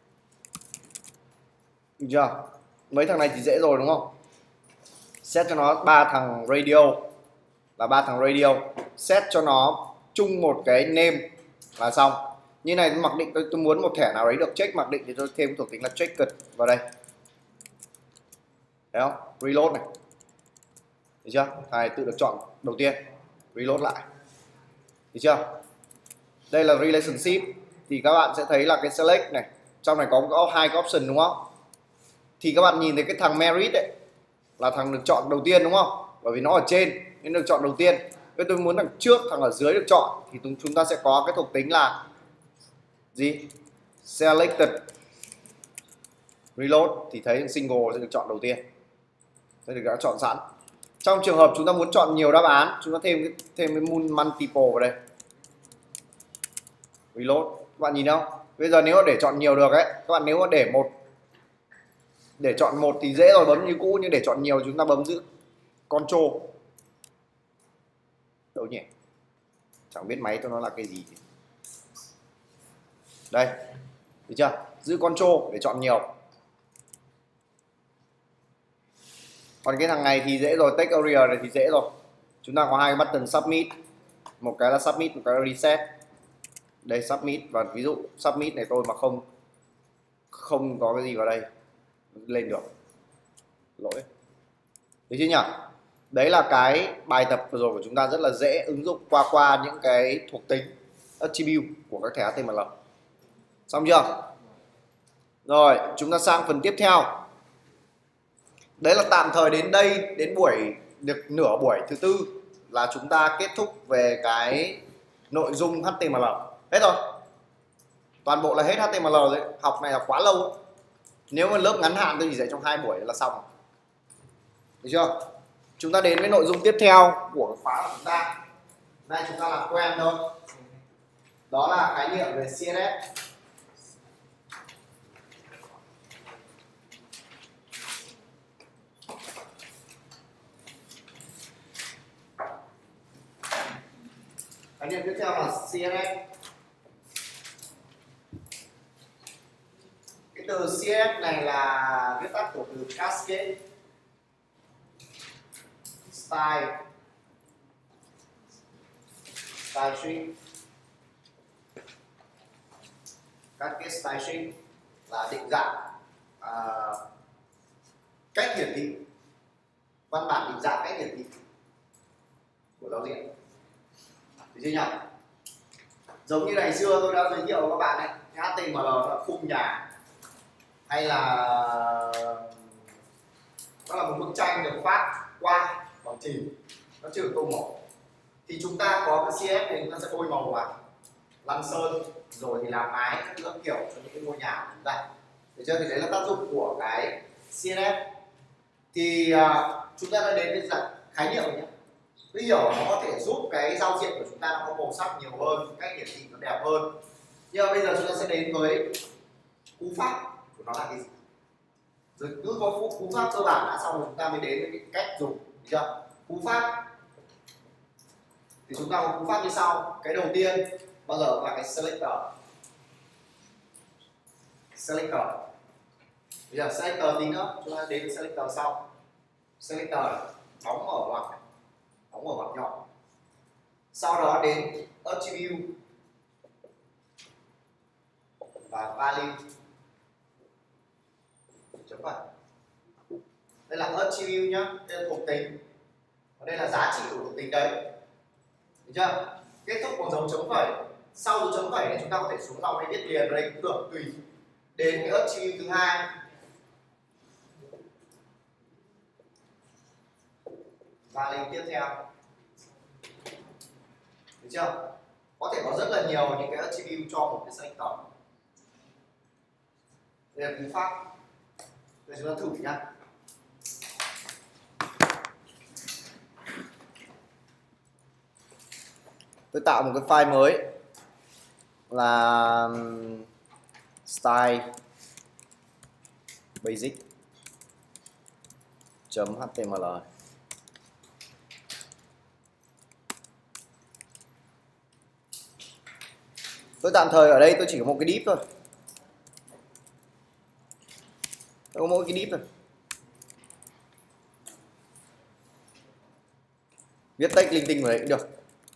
được chưa? Mấy thằng này thì dễ rồi đúng không? Set cho nó 3 thằng radio, là 3 thằng radio, set cho nó chung một cái name là xong. Như này mặc định tôi muốn một thẻ nào đấy được check mặc định thì tôi thêm thuộc tính là checked vào đây, thấy không? Reload này, thấy chưa? Thầy tự được chọn đầu tiên, reload lại, thấy chưa? Đây là relationship, thì các bạn sẽ thấy là cái select này, trong này có hai cái option đúng không? Thì các bạn nhìn thấy cái thằng merit ấy là thằng được chọn đầu tiên đúng không? Bởi vì nó ở trên nên được chọn đầu tiên. Nếu tôi muốn thằng trước, thằng ở dưới được chọn thì chúng ta sẽ có cái thuộc tính là gì? Selected. Reload thì thấy single sẽ được chọn đầu tiên, sẽ được đã chọn sẵn. Trong trường hợp chúng ta muốn chọn nhiều đáp án, chúng ta thêm cái multiple vào đây. Reload, các bạn nhìn không? Bây giờ nếu mà để chọn nhiều được ấy, các bạn nếu mà để chọn một thì dễ rồi, bấm như cũ, nhưng để chọn nhiều chúng ta bấm giữ Control. Đâu nhỉ? Chẳng biết máy tôi nó là cái gì. Đây, được chưa? Giữ Control để chọn nhiều. Còn cái thằng này thì dễ rồi, text area này thì dễ rồi. Chúng ta có hai cái button submit, một cái là submit, một cái là reset. Đây submit, và ví dụ submit này tôi mà không có cái gì vào đây lên được, lỗi, được chưa nhỉ? Đấy là cái bài tập vừa rồi của chúng ta, rất là dễ ứng dụng qua những cái thuộc tính attribute của các thẻ HTML. Xong chưa? Rồi chúng ta sang phần tiếp theo. Đấy là tạm thời đến đây, đến được nửa buổi thứ tư là chúng ta kết thúc về cái nội dung HTML. Hết rồi, toàn bộ là hết HTML rồi. Học này là quá lâu. Nếu mà lớp ngắn hạn tôi chỉ dạy trong 2 buổi là xong, được chưa? Chúng ta đến với nội dung tiếp theo của khóa của chúng ta. Nay chúng ta làm quen thôi. Đó là khái niệm về CSS. Khái niệm tiếp theo là CSS. Cái từ CSS này là viết tắt của từ Cascade Style String. Cascade Style String là định dạng cách hiển thị, văn bản định dạng cách hiển thị của giao diện. Được chưa nhỉ? Giống như ngày xưa tôi đã giới thiệu với các bạn ấy, HTML là khung nhà, hay là nó là một bức tranh được phát qua bằng chì, nó chưa được tô màu. Thì chúng ta có cái CSS này, chúng ta sẽ bôi màu vào, lăn sơn, rồi thì làm mái các kiểu cho những cái ngôi nhà của chúng ta. Được chưa? Thì đấy là tác dụng của cái CSS. Thì chúng ta đã đến với dạng khái niệm nhé. Bây giờ nó có thể giúp cái giao diện của chúng ta nó có màu sắc nhiều hơn, cách hiển thị nó đẹp hơn. Nhưng mà bây giờ chúng ta sẽ đến với cú pháp của nó là cái gì. Rồi cứ có cú pháp cơ bản đã xong rồi chúng ta mới đến với cái cách dùng, được chưa? Cú pháp thì chúng ta có cú pháp như sau. Cái đầu tiên bao giờ là cái selector. Bây giờ selector tí nữa chúng ta đến với selector sau. Selector bóng ở ngoặc nhọn. Sau đó đến attribute và value chấm phẩy. Đây là attribute nhá, đây là thuộc tính, và đây là giá trị của thuộc tính đấy, được chưa? Kết thúc bằng dấu chấm phẩy. Sau dấu chấm phẩy này chúng ta có thể xuống dòng hay viết liền ở đây cũng được, tùy. đến cái archive thứ hai và link tiếp theo. Được chưa? Có thể có rất là nhiều những cái attribute cho một cái selector. Đây là cú pháp. Đây chúng ta thử nhá. Tôi tạo một cái file mới là style basic.html. Tôi tạm thời ở đây tôi chỉ có một cái div thôi. Tôi có mỗi cái div thôi. Viết text linh tinh vào đấy cũng được.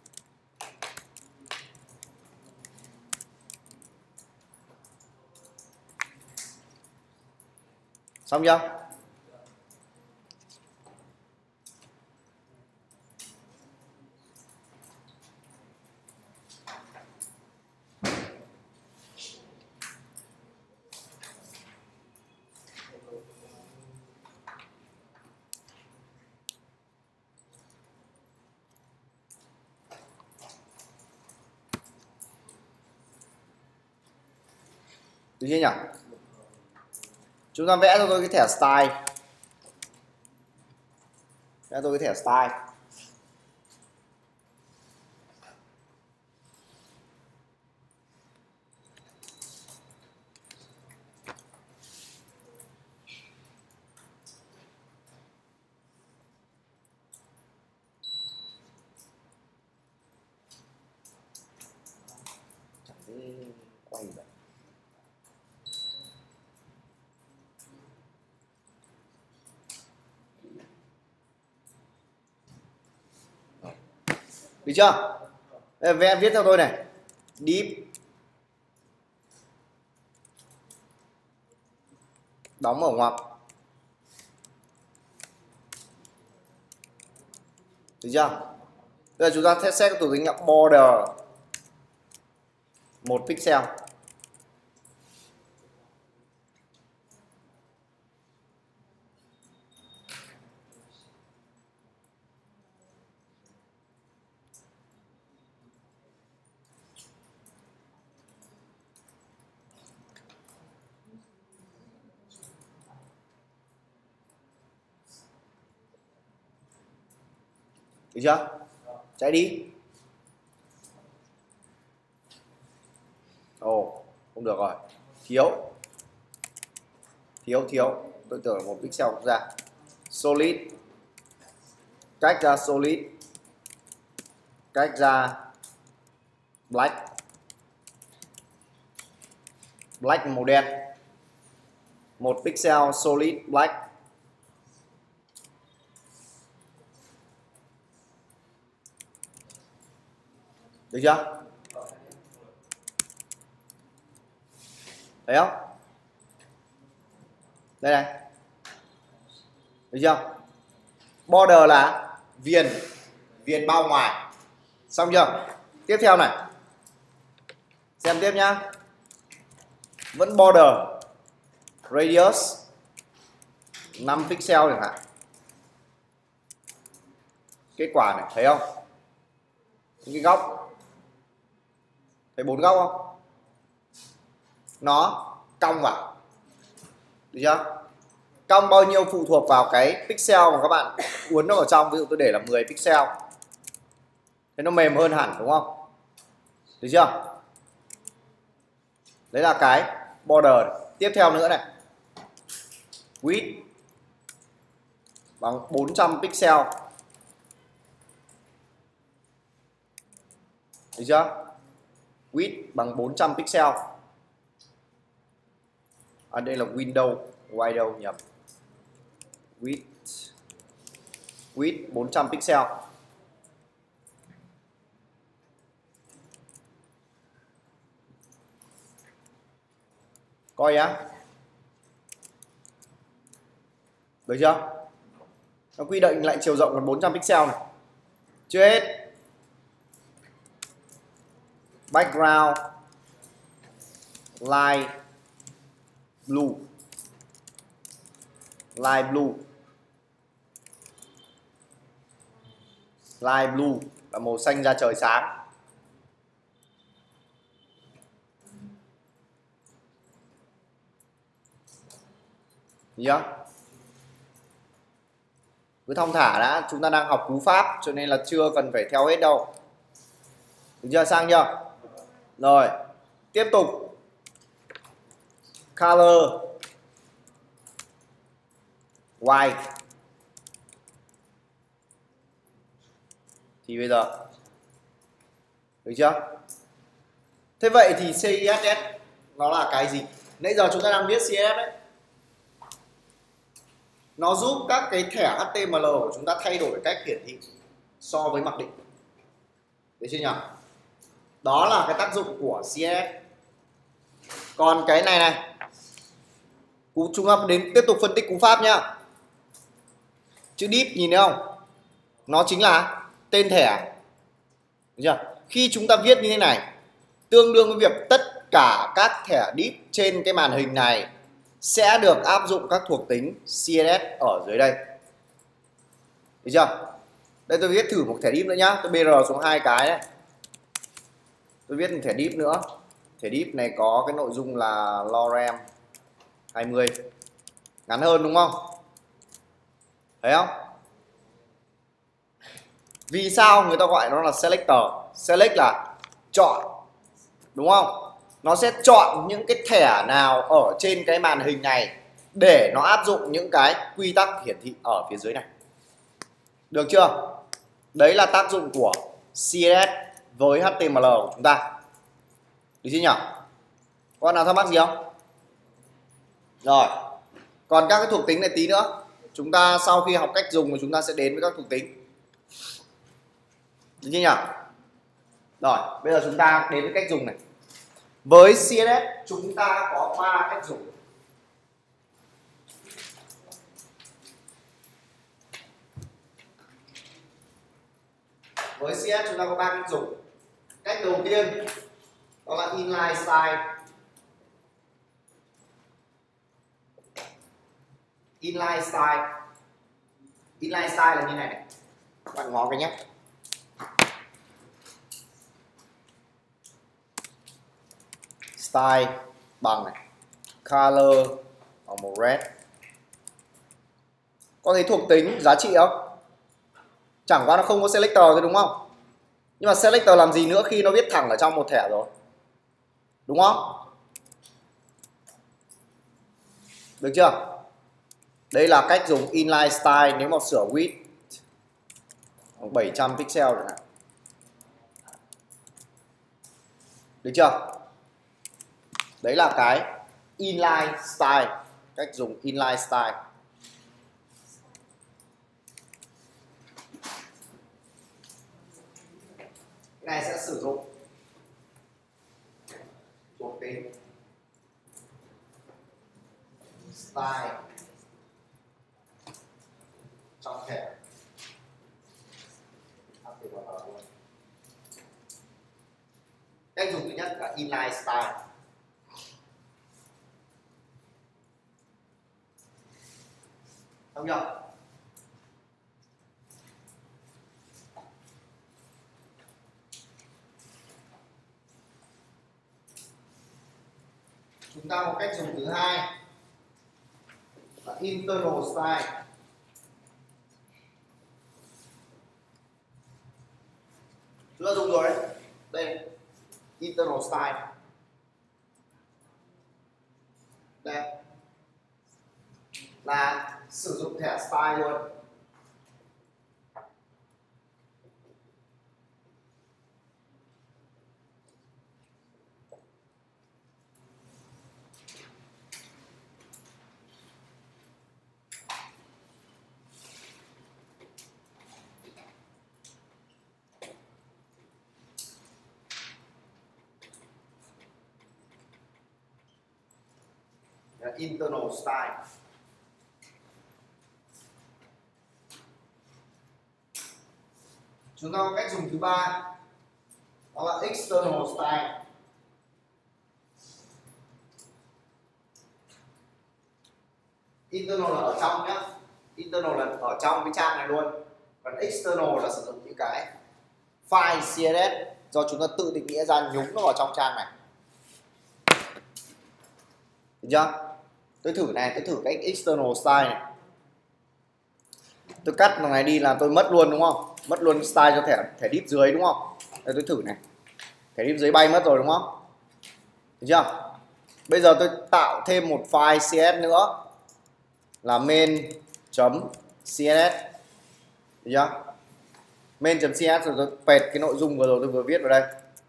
Xong chưa? Được chưa nhỉ? Chúng ta vẽ cho tôi cái thẻ style. Vẽ tôi cái thẻ style. Chẳng thấy quay vậy. Được chưa? Đây, vẽ viết theo tôi này. Div đóng ở ngoặc. Được chưa? Bây giờ chúng ta set cái tủ tính là border 1 pixel. Được chưa? Chạy đi. Ồ, không được rồi. Thiếu. Tôi tưởng là 1 pixel ra. Solid. Cách ra solid. Cách ra black. Black màu đen. 1 pixel solid black. Được chưa? Thấy không? Đây này. Được chưa? Border là viền bao ngoài. Xong chưa? Tiếp theo này. Xem tiếp nhá. Vẫn border radius 5 pixel chẳng hạn. Kết quả này, thấy không? Những cái góc. Thấy 4 góc không? Nó cong vào. Được chưa? Cong bao nhiêu phụ thuộc vào cái pixel mà các bạn uốn nó vào trong. Ví dụ tôi để là 10 pixel. Thế nó mềm hơn hẳn đúng không? Được chưa? Đấy là cái border. Tiếp theo nữa này. Width bằng 400 pixel. Được chưa? Width bằng 400 pixel. À đây là window nhầm. Width 400 pixel. Coi nhá. Được chưa? Nó quy định lại chiều rộng là 400 pixel này. Chưa hết. Background line blue, light blue. Light blue là màu xanh da trời sáng. Nhớ cứ thong thả đã, chúng ta đang học cú pháp cho nên là chưa cần phải theo hết đâu. Được chưa, sang chưa? Rồi, tiếp tục. Color white. Thì bây giờ được chưa? Thế vậy thì CSS nó là cái gì? Nãy giờ chúng ta đang viết CSS đấy. Nó giúp các cái thẻ HTML của chúng ta thay đổi cách hiển thị so với mặc định. Được chưa nhỉ? Đó là cái tác dụng của CSS. Còn cái này này, chúng ta đến tiếp tục phân tích cú pháp nhá. Chữ div nhìn thấy không? Nó chính là tên thẻ. Được chưa? Khi chúng ta viết như thế này, tương đương với việc tất cả các thẻ div trên cái màn hình này sẽ được áp dụng các thuộc tính CSS ở dưới đây. Được chưa? Đây tôi viết thử một thẻ div nữa nhá. Tôi BR xuống 2 cái đấy. Tôi viết một thẻ div nữa. Thẻ div này có cái nội dung là lorem 20. Ngắn hơn đúng không? Thấy không? Vì sao người ta gọi nó là selector? Select là chọn, đúng không? Nó sẽ chọn những cái thẻ nào ở trên cái màn hình này để nó áp dụng những cái quy tắc hiển thị ở phía dưới này. Được chưa? Đấy là tác dụng của CSS với HTML của chúng ta. Được chưa nhỉ? Có nào thắc mắc gì không? Rồi. Còn các cái thuộc tính này tí nữa, chúng ta sau khi học cách dùng thì chúng ta sẽ đến với các thuộc tính. Được chưa nhỉ? Rồi, bây giờ chúng ta đến với cách dùng này. Với CSS chúng ta có 3 cách dùng. Với CSS chúng ta có 3 cách dùng. Cách đầu tiên đó là inline style. Inline style. Inline style là như này. Bạn ngó cái nhé. Style bằng này, color bằng màu red. Có thấy thuộc tính giá trị không? Chẳng qua nó không có selector thôi đúng không? Nhưng mà selector làm gì nữa khi nó viết thẳng ở trong một thẻ rồi, đúng không? Được chưa? Đây là cách dùng inline style nếu mà sửa width 700 pixel chẳng hạn. Được chưa? Đấy là cái inline style, cách dùng inline style. Cái này sẽ sử dụng thuộc tính style trong thẻ. Cách dùng thứ nhất là inline style. Đúng chưa? Chúng ta có cách dùng thứ hai là internal style. Chúng ta dùng rồi đấy. Đây, internal style. Đây là sử dụng thẻ style luôn. Là internal style. Chúng ta có cách dùng thứ ba đó là external style. internal là ở trong nhá, internal là ở trong cái trang này luôn, còn external là sử dụng những cái file CSS do chúng ta tự định nghĩa ra, nhúng nó vào trong trang này. Được chưa? Tôi thử này, tôi thử cách external style này. Tôi cắt thằng này đi là tôi mất luôn đúng không? Mất luôn style cho thẻ div dưới đúng không? Đây tôi thử này. Thẻ div dưới bay mất rồi đúng không? Được chưa? Bây giờ tôi tạo thêm một file CSS nữa là main.css. Được chưa? Main.css rồi tôi pệt cái nội dung vừa rồi tôi vừa viết vào đây.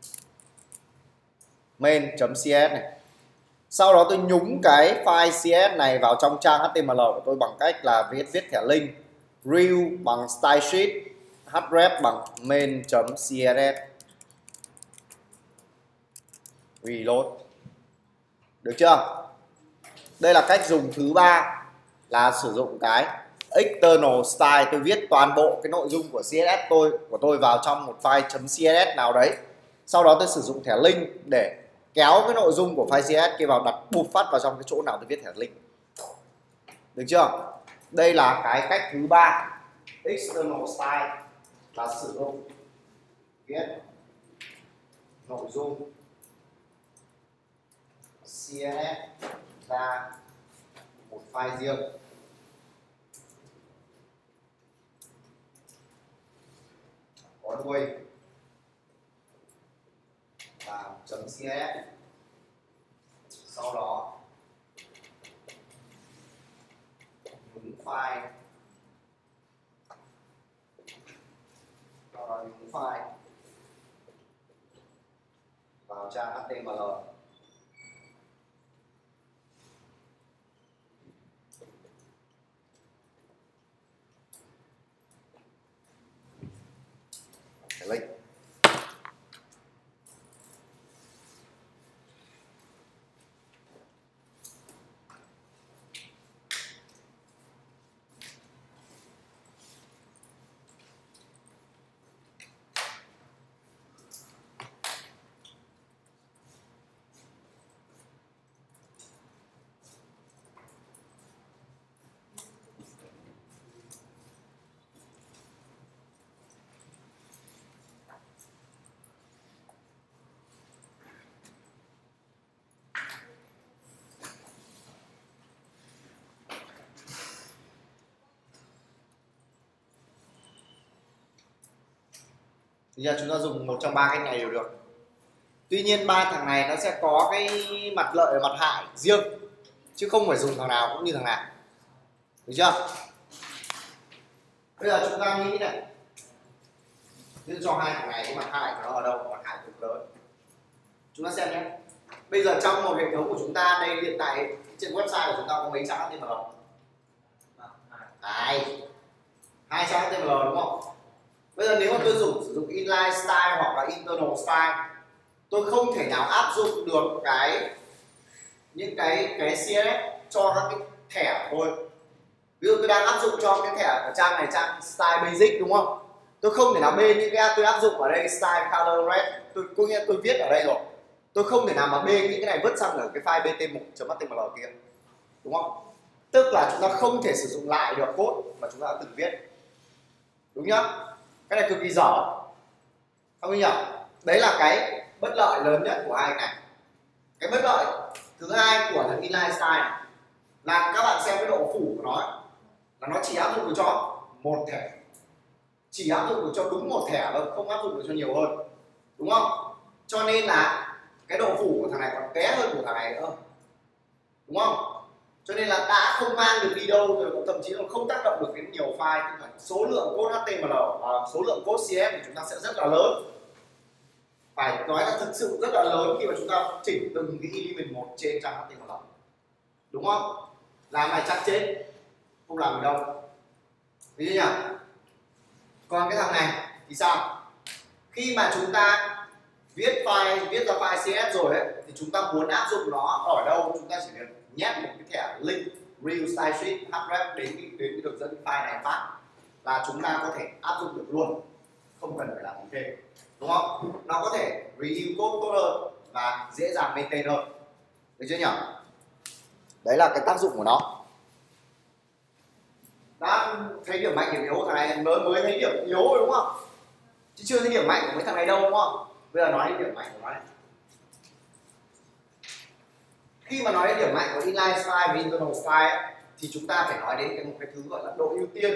Main.css này. Sau đó tôi nhúng cái file CSS này vào trong trang HTML của tôi bằng cách là viết thẻ link reel bằng style sheet, href bằng main.css. Reload. Được chưa? Đây là cách dùng thứ ba, là sử dụng cái external style. Tôi viết toàn bộ cái nội dung của CSS của tôi vào trong một file .css nào đấy. Sau đó tôi sử dụng thẻ link để kéo cái nội dung của file CSS kia vào, đặt bụp phát vào trong cái chỗ nào tôi viết thẻ link. Được chưa? Đây là cái cách thứ ba, external style, là sử dụng viết nội dung CSS ra một file riêng. Có đuôi và .css. Sau đó nhúng file, vào trang HTML. Link. Thì giờ chúng ta dùng một trong ba cách này đều được. Tuy nhiên ba thằng này nó sẽ có cái mặt lợi và mặt hại riêng, chứ không phải dùng thằng nào cũng như thằng nào. Được chưa? Bây giờ chúng ta nghĩ này, ví dụ cho hai thằng này, cái mặt hại của nó ở đâu? Mặt hại cực lớn. Chúng ta xem nhé. Bây giờ trong một hệ thống của chúng ta đây, hiện tại trên website của chúng ta có mấy trang HTML? Hai trang HTML đúng không? Bây giờ nếu mà tôi sử dụng inline style hoặc là internal style, tôi không thể nào áp dụng được những cái CSS cho các cái thẻ của tôi. Ví dụ tôi đang áp dụng cho cái thẻ ở trang này, trang style basic đúng không? Tôi không thể nào bên những cái tôi áp dụng ở đây style color red, có nghĩa tôi viết ở đây rồi. Tôi không thể nào mà bên những cái này vứt sang ở cái file bt1.html kia. Đúng không? Tức là chúng ta không thể sử dụng lại được code mà chúng ta đã từng viết. Đúng nhá? Cái này cực kỳ dở. Không nhỉ? Đấy là cái bất lợi lớn nhất của hai cái này. Cái bất lợi thứ hai của thằng inline style này là các bạn xem cái độ phủ của nó là nó chỉ áp dụng được cho một thẻ, chỉ áp dụng được cho đúng một thẻ thôi, không áp dụng được cho nhiều hơn, đúng không? Cho nên là cái độ phủ của thằng này còn bé hơn của thằng này nữa, đúng không? Cho nên là đã không mang được đi đâu rồi, thậm chí là không tác động được đến nhiều file, tức là số lượng code HTML và số lượng code CSS của chúng ta sẽ rất là lớn. Phải nói là thực sự rất là lớn khi mà chúng ta chỉnh từng cái element một trên trang HTML, đúng không? Làm này chắc chết, không làm được đâu. Ví dụ nhỉ? Còn cái thằng này thì sao? Khi mà chúng ta viết ra file CSS rồi ấy, thì chúng ta muốn áp dụng nó ở đâu, chúng ta chỉ cần nhét một cái thẻ link reel style sheet href đến cái đường dẫn file này phát là chúng ta có thể áp dụng được luôn, không cần phải làm gì thêm, đúng không? Nó có thể review code tốt hơn và dễ dàng maintain hơn. Được chưa nhỉ? Đấy là cái tác dụng của nó. đang thấy điểm mạnh điểm yếu, thằng này mới thấy điểm yếu rồi đúng không, chứ chưa thấy điểm mạnh của mấy thằng này đâu đúng không. Bây giờ nói đến điểm mạnh của nó này. Khi mà nói đến điểm mạnh của inline style và internal style ấy, thì chúng ta phải nói đến một cái thứ gọi là độ ưu tiên.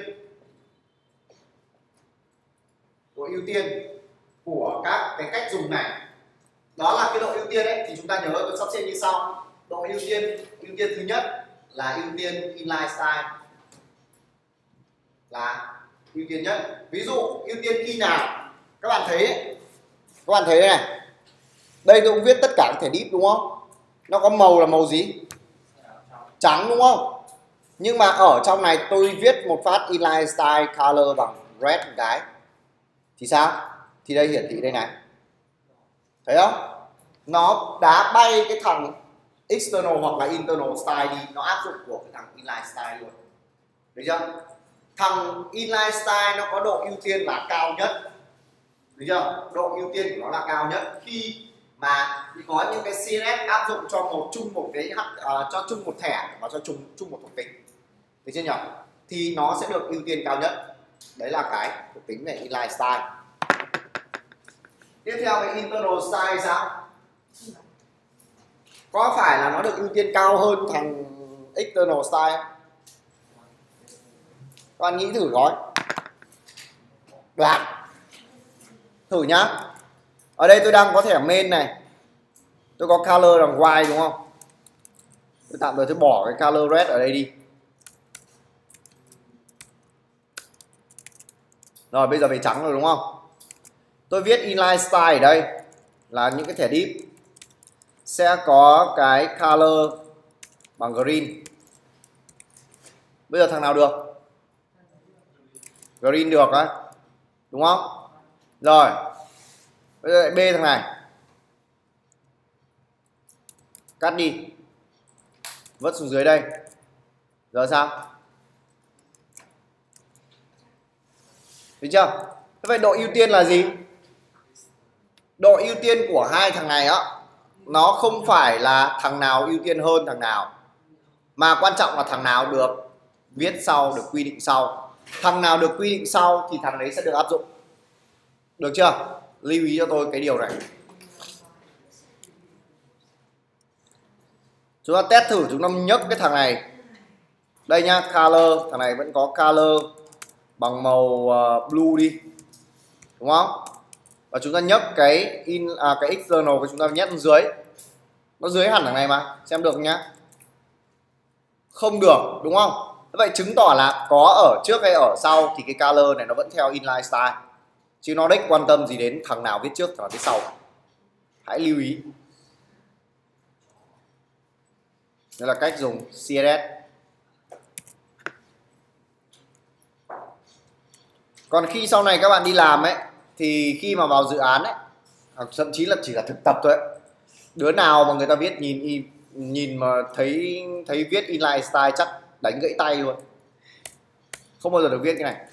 Độ ưu tiên của các cái cách dùng này. Đó là cái độ ưu tiên ấy, thì chúng ta nhớ tôi sắp xếp như sau. Độ ưu tiên thứ nhất là ưu tiên inline style, là ưu tiên nhất. Ví dụ ưu tiên khi nào các bạn thấy ấy, các bạn thấy đây này, đây tôi cũng viết tất cả các thẻ deep đúng không, nó có màu là màu gì, trắng đúng không, nhưng mà ở trong này tôi viết một phát inline style color bằng red một cái thì sao, thì đây hiển thị đây này, thấy không, nó đá bay cái thằng external hoặc là internal style đi, nó áp dụng của cái thằng inline style luôn, được chưa. Thằng inline style nó có độ ưu tiên là cao nhất, được chưa, độ ưu tiên của nó là cao nhất khi mà có những cái CSS áp dụng cho một cái cho chung một thẻ và cho chung một thuộc tính, được chưa nhỉ, thì nó sẽ được ưu tiên cao nhất. Đấy là cái thuộc tính này inline style. Tiếp theo cái internal style sao, có phải là nó được ưu tiên cao hơn thằng external style? Các bạn nghĩ thử coi, đoán thử nhá. Ở đây tôi đang có thẻ main này, tôi có color bằng white đúng không, tôi tạm thời tôi bỏ cái color red ở đây đi. Rồi bây giờ về trắng rồi đúng không, tôi viết inline style ở đây là những cái thẻ deep sẽ có cái color bằng green. Bây giờ thằng nào được? Green được á, đúng không? Rồi bây giờ lại B thằng này, cắt đi, vứt xuống dưới đây. Giờ sao? Được chưa? Thế vậy độ ưu tiên là gì? Độ ưu tiên của hai thằng này á, nó không phải là thằng nào ưu tiên hơn thằng nào, mà quan trọng là thằng nào được viết sau, được quy định sau. Thằng nào được quy định sau thì thằng đấy sẽ được áp dụng. Được chưa? Lưu ý cho tôi cái điều này. Chúng ta test thử, chúng ta nhấc cái thằng này. Đây nhá, color, thằng này vẫn có color bằng màu blue đi, đúng không? Và chúng ta nhấc cái cái external của chúng ta nhét dưới. Nó dưới hẳn thằng này mà, xem được nhá. Không được, đúng không? Vậy chứng tỏ là có ở trước hay ở sau thì cái color này nó vẫn theo inline style, chứ nó đếch quan tâm gì đến thằng nào viết trước thằng nào viết sau. Hãy lưu ý. Đây là cách dùng CSS. Còn khi sau này các bạn đi làm ấy, thì khi mà vào dự án ấy, hoặc thậm chí là chỉ là thực tập thôi ấy, đứa nào mà người ta viết nhìn mà thấy viết inline style chắc đánh gãy tay luôn, không bao giờ được viết cái này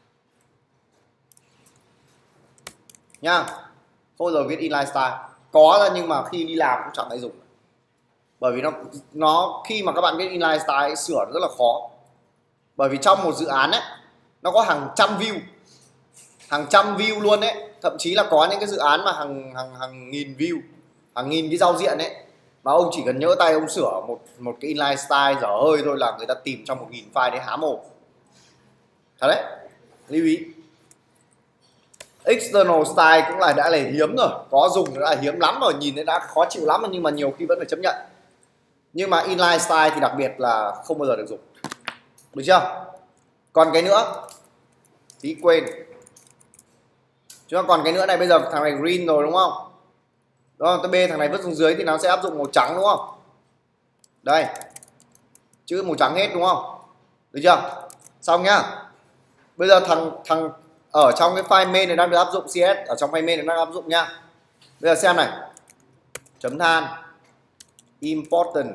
nha, không bao giờ viết inline style. Có ra nhưng mà khi đi làm cũng chẳng ai dùng, bởi vì nó khi mà các bạn viết inline style ấy, sửa rất là khó, bởi vì trong một dự án ấy nó có hàng trăm view luôn đấy, thậm chí là có những cái dự án mà hàng nghìn view, hàng nghìn cái giao diện ấy, mà ông chỉ cần nhỡ tay ông sửa một cái inline style dở hơi thôi là người ta tìm trong 1000 file đấy há mồm. Thật đấy, lưu ý. External style cũng là đã là hiếm rồi, có dùng đã là hiếm lắm rồi, nhìn thấy đã khó chịu lắm nhưng mà nhiều khi vẫn phải chấp nhận. Nhưng mà inline style thì đặc biệt là không bao giờ được dùng, được chưa? Còn cái nữa tí quên, chúng ta còn cái nữa này, bây giờ thằng này green rồi đúng không? Đó, tôi B thằng này vứt xuống dưới thì nó sẽ áp dụng màu trắng đúng không? Đây, chữ màu trắng hết đúng không? Được chưa? Xong nhá. Bây giờ thằng ở trong cái file main này đang được áp dụng CS, ở trong file main này đang áp dụng nhá. Bây giờ xem này, chấm than important,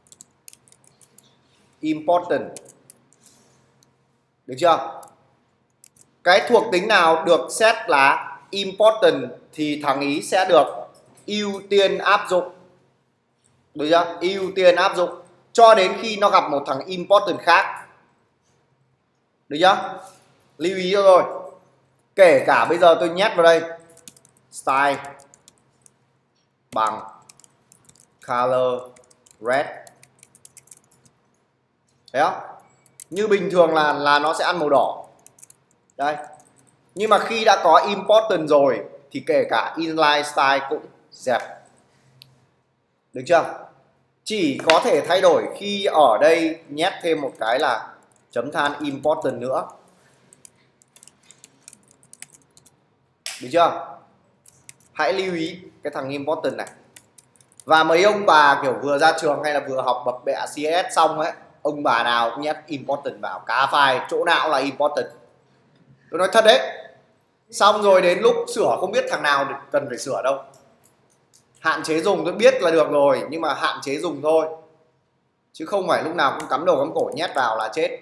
được chưa? Cái thuộc tính nào được set là important thì thằng ý sẽ được ưu tiên áp dụng, được chưa? Ưu tiên áp dụng cho đến khi nó gặp một thằng important khác. Được chưa? Lưu ý cho rồi. Kể cả bây giờ tôi nhét vào đây style bằng color red. Thấy không? Như bình thường là nó sẽ ăn màu đỏ. Đây. Nhưng mà khi đã có important rồi thì kể cả inline style cũng dẹp. Được chưa? Chỉ có thể thay đổi khi ở đây nhét thêm một cái là chấm than important nữa. Được chưa? Hãy lưu ý cái thằng important này. Và mấy ông bà kiểu vừa ra trường hay là vừa học bập bẹ CS xong ấy, ông bà nào cũng nhét important vào, cả file chỗ nào cũng là important. Tôi nói thật đấy. Xong rồi đến lúc sửa không biết thằng nào cần phải sửa đâu. Hạn chế dùng tôi biết là được rồi, nhưng mà hạn chế dùng thôi, chứ không phải lúc nào cũng cắm đầu cắm cổ nhét vào là chết.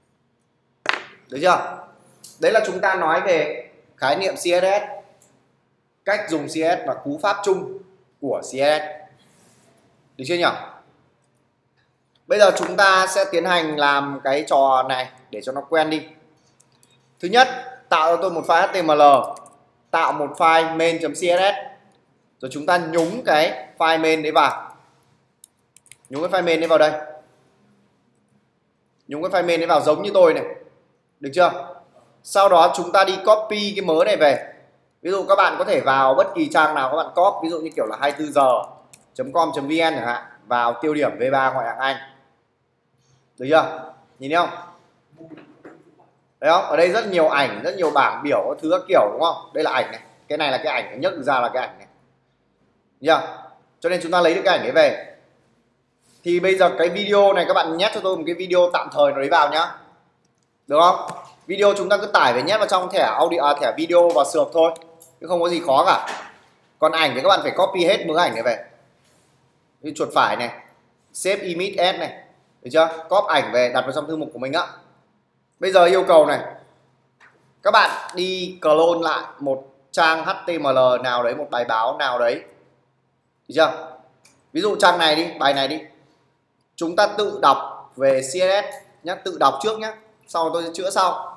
Được chưa? Đấy là chúng ta nói về khái niệm CSS, cách dùng CSS và cú pháp chung của CSS. Được chưa nhỉ? Bây giờ chúng ta sẽ tiến hành làm cái trò này để cho nó quen đi. Thứ nhất, tạo cho tôi một file HTML, tạo một file main.css, rồi chúng ta nhúng cái file main đấy vào. Nhúng cái file main đấy vào đây. Nhúng cái file main đấy vào giống như tôi này. Được chưa? Sau đó chúng ta đi copy cái mớ này về. Ví dụ các bạn có thể vào bất kỳ trang nào các bạn copy, ví dụ như kiểu là 24giờ.com.vn chẳng hạn, vào tiêu điểm V3 ngoại hạng Anh. Được chưa? Nhìn thấy không? Đấy không? Ở đây rất nhiều ảnh, rất nhiều bảng biểu các thứ các kiểu đúng không? Đây là ảnh này. Cái này là cái ảnh nhấc ra là cái ảnh này. Được chưa? Cho nên chúng ta lấy được cái ảnh đấy về. Thì bây giờ cái video này các bạn nhét cho tôi một cái video tạm thời nó đấy vào nhá. Được không? Video chúng ta cứ tải về nhét vào trong thẻ audio, thẻ video và sượt thôi, chứ không có gì khó cả. Còn ảnh thì các bạn phải copy hết mớ ảnh này về. Như chuột phải này, save image as này, được chưa? Copy ảnh về đặt vào trong thư mục của mình á. Bây giờ yêu cầu này, các bạn đi clone lại một trang HTML nào đấy, một bài báo nào đấy, được chưa? Ví dụ trang này đi, bài này đi, chúng ta tự đọc về CSS nhé, tự đọc trước nhé, sau tôi sẽ chữa sau.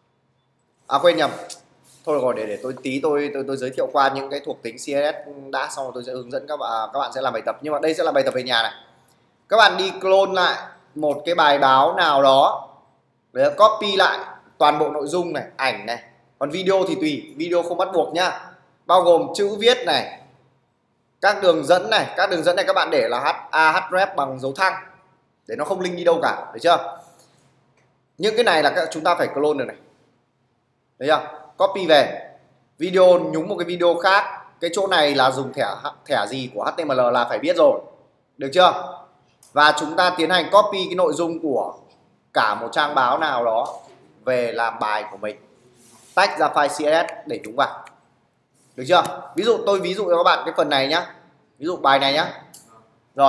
À quên nhầm, thôi rồi để tôi tí tôi giới thiệu qua những cái thuộc tính CSS đã, xong rồi tôi sẽ hướng dẫn các bạn sẽ làm bài tập. Nhưng mà đây sẽ là bài tập về nhà này. Các bạn đi clone lại một cái bài báo nào đó, để copy lại toàn bộ nội dung này, ảnh này. Còn video thì tùy, video không bắt buộc nhá, bao gồm chữ viết này, các đường dẫn này. Các đường dẫn này các bạn để là href bằng dấu thăng để nó không link đi đâu cả, được chưa? Những cái này là chúng ta phải clone được này, thấy chưa? Copy về video, nhúng một cái video khác, cái chỗ này là dùng thẻ gì của HTML là phải biết rồi, được chưa? Và chúng ta tiến hành copy cái nội dung của cả một trang báo nào đó về làm bài của mình, tách ra file CSS để chúng vào, được chưa? Ví dụ tôi ví dụ cho các bạn cái phần này nhá, ví dụ bài này nhá. Rồi,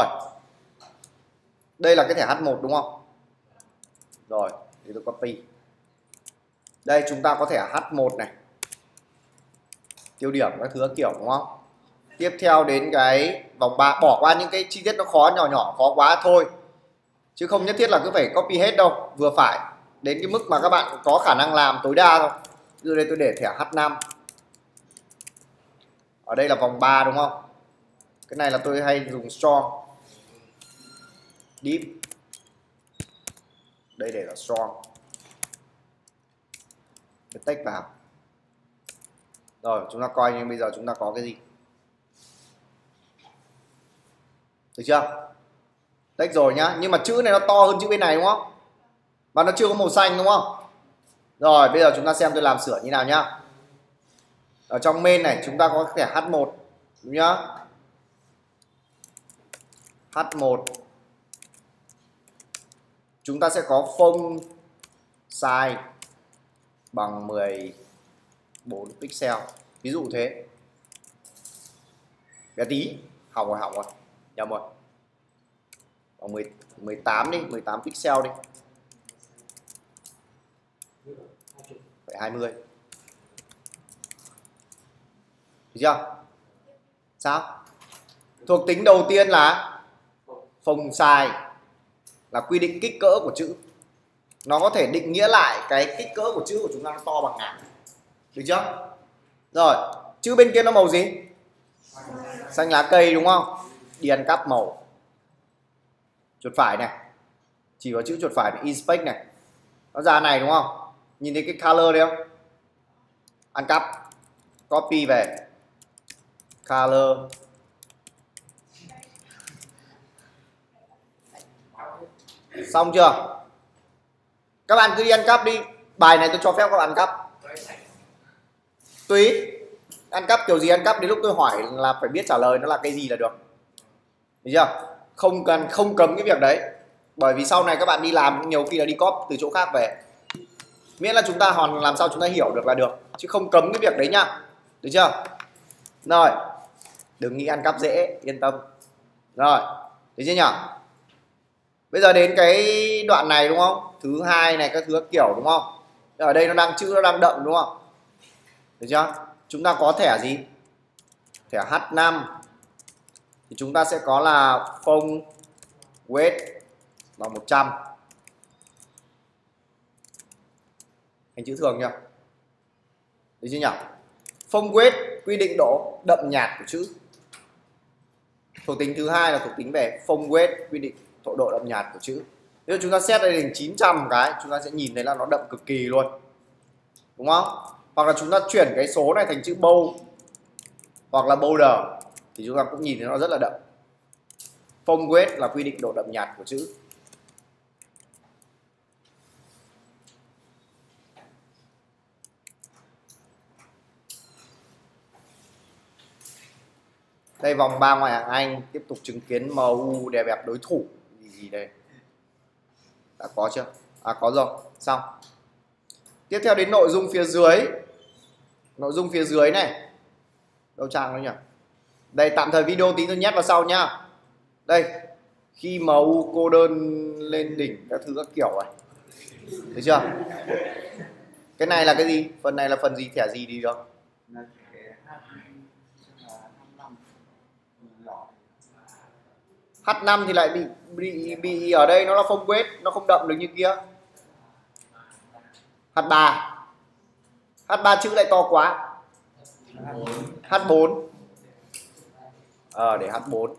đây là cái thẻ H1 đúng không? Rồi, thì tôi copy. Đây chúng ta có thẻ H1 này, tiêu điểm các thứ các kiểu đúng không? Tiếp theo đến cái vòng 3, bỏ qua những cái chi tiết nó khó, nhỏ khó quá thôi, chứ không nhất thiết là cứ phải copy hết đâu, vừa phải đến cái mức mà các bạn có khả năng làm tối đa thôi. Như đây tôi để thẻ H5, ở đây là vòng 3 đúng không? Cái này là tôi hay dùng strong, deep, đây để là strong, cái text vào. Rồi chúng ta coi như bây giờ chúng ta có cái gì, được chưa? Text rồi nhá, nhưng mà chữ này nó to hơn chữ bên này đúng không? Và nó chưa có màu xanh đúng không? Rồi bây giờ chúng ta xem tôi làm sửa như nào nhá. Ở trong main này chúng ta có thẻ H1 đúng nhá. H1 chúng ta sẽ có font size bằng 14 pixel, ví dụ thế. Bé tí, hỏng rồi, nhầm rồi. Bằng 18 đi, 18 pixel đi. Phải 20. Được chưa? Sao? Thuộc tính đầu tiên là font size, là quy định kích cỡ của chữ. nó có thể định nghĩa lại cái kích cỡ của chữ của chúng ta nó to bằng nào. Được chưa? Rồi, chữ bên kia nó màu gì? Xanh lá cây đúng không? Đi ăn cắp màu. Chuột phải này, chỉ có chữ chuột phải này, inspect này, nó ra này đúng không? Nhìn thấy cái color đấy không? Ăn cắp, copy về color. Xong chưa? Các bạn cứ đi ăn cắp đi. Bài này tôi cho phép các bạn ăn cắp. Tùy. Ăn cắp kiểu gì ăn cắp, đến lúc tôi hỏi là phải biết trả lời nó là cái gì là được. Được chưa? Không cấm cái việc đấy. Bởi vì sau này các bạn đi làm nhiều khi là đi copy từ chỗ khác về. Miễn là chúng ta hoàn làm sao chúng ta hiểu được là được, chứ không cấm cái việc đấy nhá. Được chưa? Rồi, đừng nghĩ ăn cắp dễ, yên tâm. Rồi, được chưa nhỉ? Bây giờ đến cái đoạn này đúng không? Thứ hai này các thứ các kiểu đúng không? Ở đây nó đang chữ nó đang đậm đúng không? Được chưa? Chúng ta có thẻ gì? Thẻ H5 thì chúng ta sẽ có là font weight bằng 100. Thành chữ thường nhá. Được chưa nhỉ? Font weight quy định độ đậm nhạt của chữ. Thuộc tính thứ hai là thuộc tính về font weight quy định độ đậm nhạt của chữ. Nếu chúng ta set đây thành 900 cái, chúng ta sẽ nhìn thấy là nó đậm cực kỳ luôn. Đúng không? Hoặc là chúng ta chuyển cái số này thành chữ bold hoặc là border thì chúng ta cũng nhìn thấy nó rất là đậm. Font weight là quy định độ đậm nhạt của chữ. Đây vòng 3 ngoại hạng Anh tiếp tục chứng kiến MU đè bẹp đối thủ gì đây? Đã có chưa? À có rồi, xong. Tiếp theo đến nội dung phía dưới. Nội dung phía dưới này. Đâu trang nó nhỉ? Đây tạm thời video tí tôi nhét vào sau nhá. Đây, khi MU cô đơn lên đỉnh các thứ các kiểu này. Được chưa? Cái này là cái gì? Phần này là phần gì, thẻ gì đi được? H5 thì lại bị ở đây nó là font weight, nó không đậm được như kia. H3. H3 chữ lại to quá. H4. Để H4.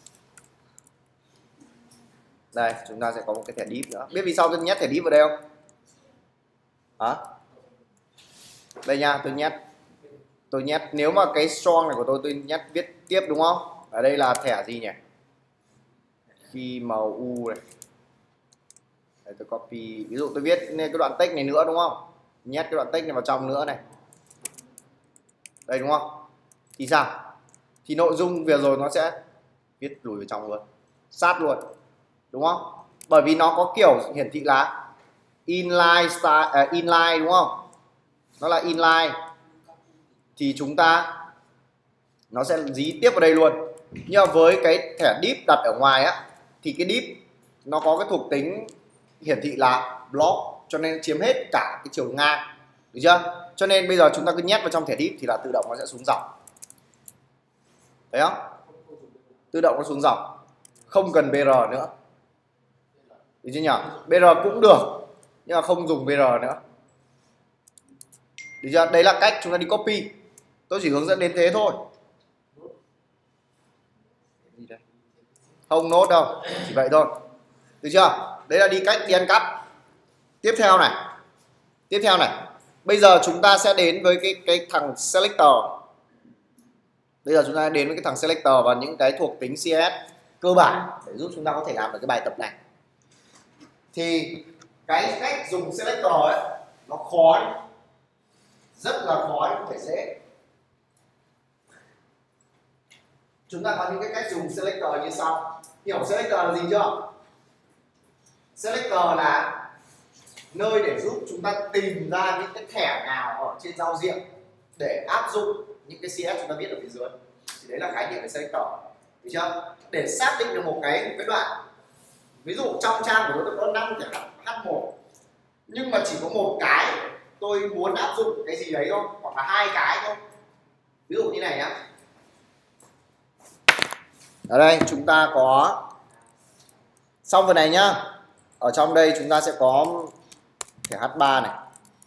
Đây, chúng ta sẽ có một cái thẻ deep nữa. Biết vì sao tôi nhét thẻ deep vào đây không? Hả? Đây nha, tôi nhét nếu mà cái strong này của tôi nhét viết tiếp đúng không? Ở đây là thẻ gì nhỉ? Khi MU này. Đây, tôi copy, ví dụ tôi viết cái đoạn text này nữa đúng không? Nhét cái đoạn text này vào trong nữa này. Đây đúng không? Thì sao? Thì nội dung vừa rồi nó sẽ viết lùi vào trong luôn, sát luôn, đúng không? Bởi vì nó có kiểu hiển thị là inline style, inline đúng không? Nó là inline thì chúng ta nó sẽ dí tiếp vào đây luôn. Nhưng mà với cái thẻ deep đặt ở ngoài á thì cái deep nó có cái thuộc tính hiển thị là block, cho nên chiếm hết cả cái chiều ngang, được chưa? Cho nên bây giờ chúng ta cứ nhét vào trong thẻ deep thì là tự động nó sẽ xuống dòng. Thấy không? Tự động nó xuống dòng, không cần BR nữa. Được chưa nhỉ? BR cũng được nhưng mà không dùng BR nữa. Được chưa? Đấy là cách chúng ta đi copy. Tôi chỉ hướng dẫn đến thế thôi. Không nốt đâu, chỉ vậy thôi. Được chưa? Đấy là đi cách đi ăn cắp. Tiếp theo này. Bây giờ chúng ta sẽ đến với cái thằng selector. Bây giờ chúng ta đến với cái thằng selector và những cái thuộc tính CSS cơ bản để giúp chúng ta có thể làm được cái bài tập này. Thì cái cách dùng selector ấy nó khó ấy. Rất là khó, không phải dễ. Chúng ta có những cái cách dùng selector như sau. Hiểu selector là gì chưa? Selector là nơi để giúp chúng ta tìm ra những cái thẻ nào ở trên giao diện để áp dụng những cái CS chúng ta viết ở phía dưới. Thì đấy là khái niệm về selector. Được chưa? Để xác định được một cái đoạn. Ví dụ trong trang của tôi có 5 thẻ H1 nhưng mà chỉ có một cái tôi muốn áp dụng cái gì đấy thôi, hoặc là 2 cái thôi. Ví dụ như này nhá. Ở đây chúng ta có xong phần này nhá. Ở trong đây chúng ta sẽ có thẻ H3 này.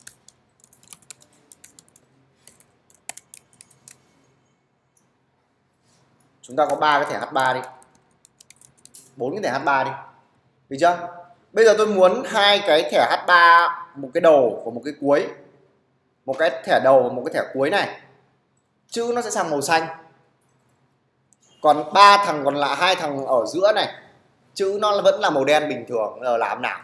Chúng ta có 3 cái thẻ H3 đi, 4 cái thẻ H3 đi, được chưa? Bây giờ tôi muốn hai cái thẻ H3, một cái đầu và một cái cuối, một cái thẻ đầu và một cái thẻ cuối này, chữ nó sẽ sang màu xanh. Còn 3 thằng còn lại, 2 thằng ở giữa này, chữ nó vẫn là màu đen bình thường. Giờ làm nào?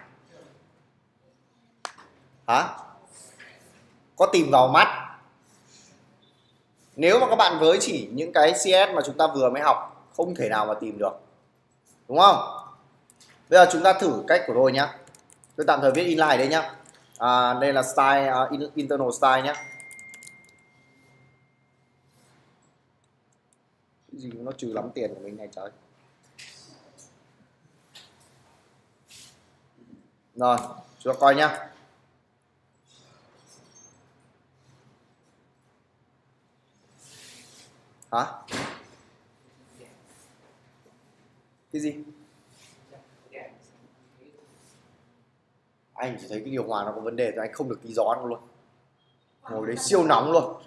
Hả? Có tìm vào mắt. Nếu mà các bạn với chỉ những cái CS mà chúng ta vừa mới học, không thể nào mà tìm được, đúng không? Bây giờ chúng ta thử cách của tôi nhá. Tôi tạm thời viết inline đây nhá. Đây là style, internal style nhá. Cái gì nó trừ lắm tiền của mình này trời. Rồi, chúng ta coi nhá. Hả? Cái gì? Anh chỉ thấy cái điều hòa nó có vấn đề rồi, anh không được tí gió luôn. Ngồi đấy siêu nóng luôn.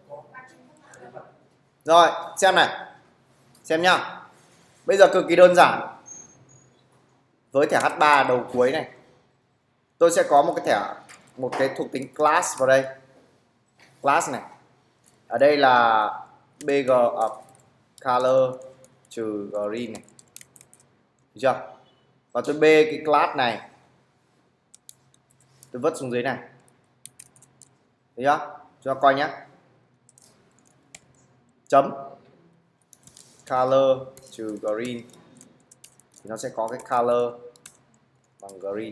Rồi, xem này. Xem nhá. Bây giờ cực kỳ đơn giản. Với thẻ H3 đầu cuối này, tôi sẽ có một cái thuộc tính class vào đây. Class này. Ở đây là bg color trừ green này. Được chưa? Và tôi b cái class này, tôi vứt xuống dưới này. Được chưa? Chúng ta coi nhé. Chấm color trừ green thì nó sẽ có cái color bằng green.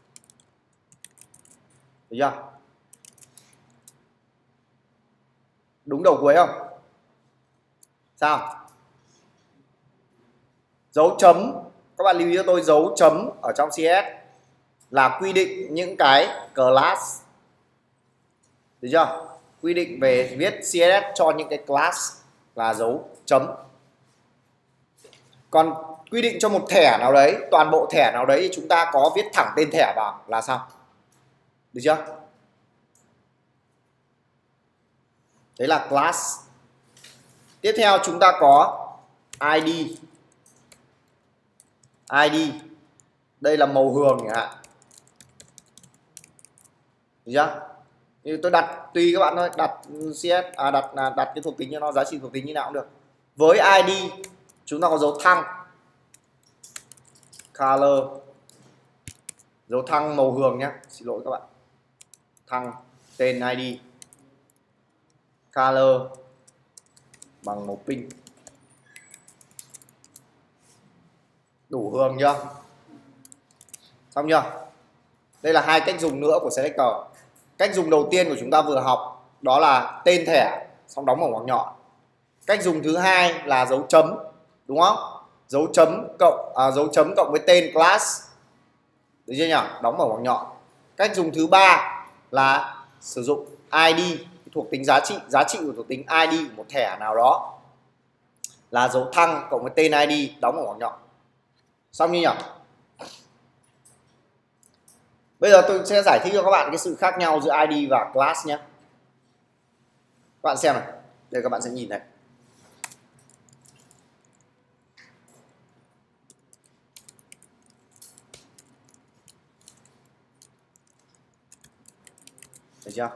Được chưa? Đúng đầu cuối không? Sao? Dấu chấm, các bạn lưu ý cho tôi, dấu chấm ở trong CS là quy định những cái class. Được chưa? Quy định về viết CSS cho những cái class là dấu chấm. Còn quy định cho một thẻ nào đấy, toàn bộ thẻ nào đấy, chúng ta có viết thẳng tên thẻ vào là sao? Được chưa? Đấy là class. Tiếp theo chúng ta có ID. ID đây là màu hường chẳng hạn. Được chưa? Như tôi đặt tùy các bạn thôi, đặt CS đặt cái thuộc tính cho nó, giá trị thuộc tính như nào cũng được. Với ID chúng ta có dấu thăng, color, dấu thăng màu hường nhé, xin lỗi các bạn, thăng tên ID, color bằng màu pink. Đủ hường chưa? Xong chưa? Đây là hai cách dùng nữa của selector. Cách dùng đầu tiên của chúng ta vừa học đó là tên thẻ xong đóng bằng ngoặc nhọn. Cách dùng thứ hai là dấu chấm, đúng không? Dấu chấm cộng với tên class. Được chưa nhỉ? Đóng bằng ngoặc nhọn. Cách dùng thứ ba là sử dụng ID, thuộc tính giá trị của thuộc tính ID của một thẻ nào đó là dấu thăng cộng với tên ID đóng bằng ngoặc nhọn. Xong như nhỉ? Bây giờ tôi sẽ giải thích cho các bạn cái sự khác nhau giữa ID và class nhé. Các bạn xem này, đây các bạn sẽ nhìn này. Được chưa?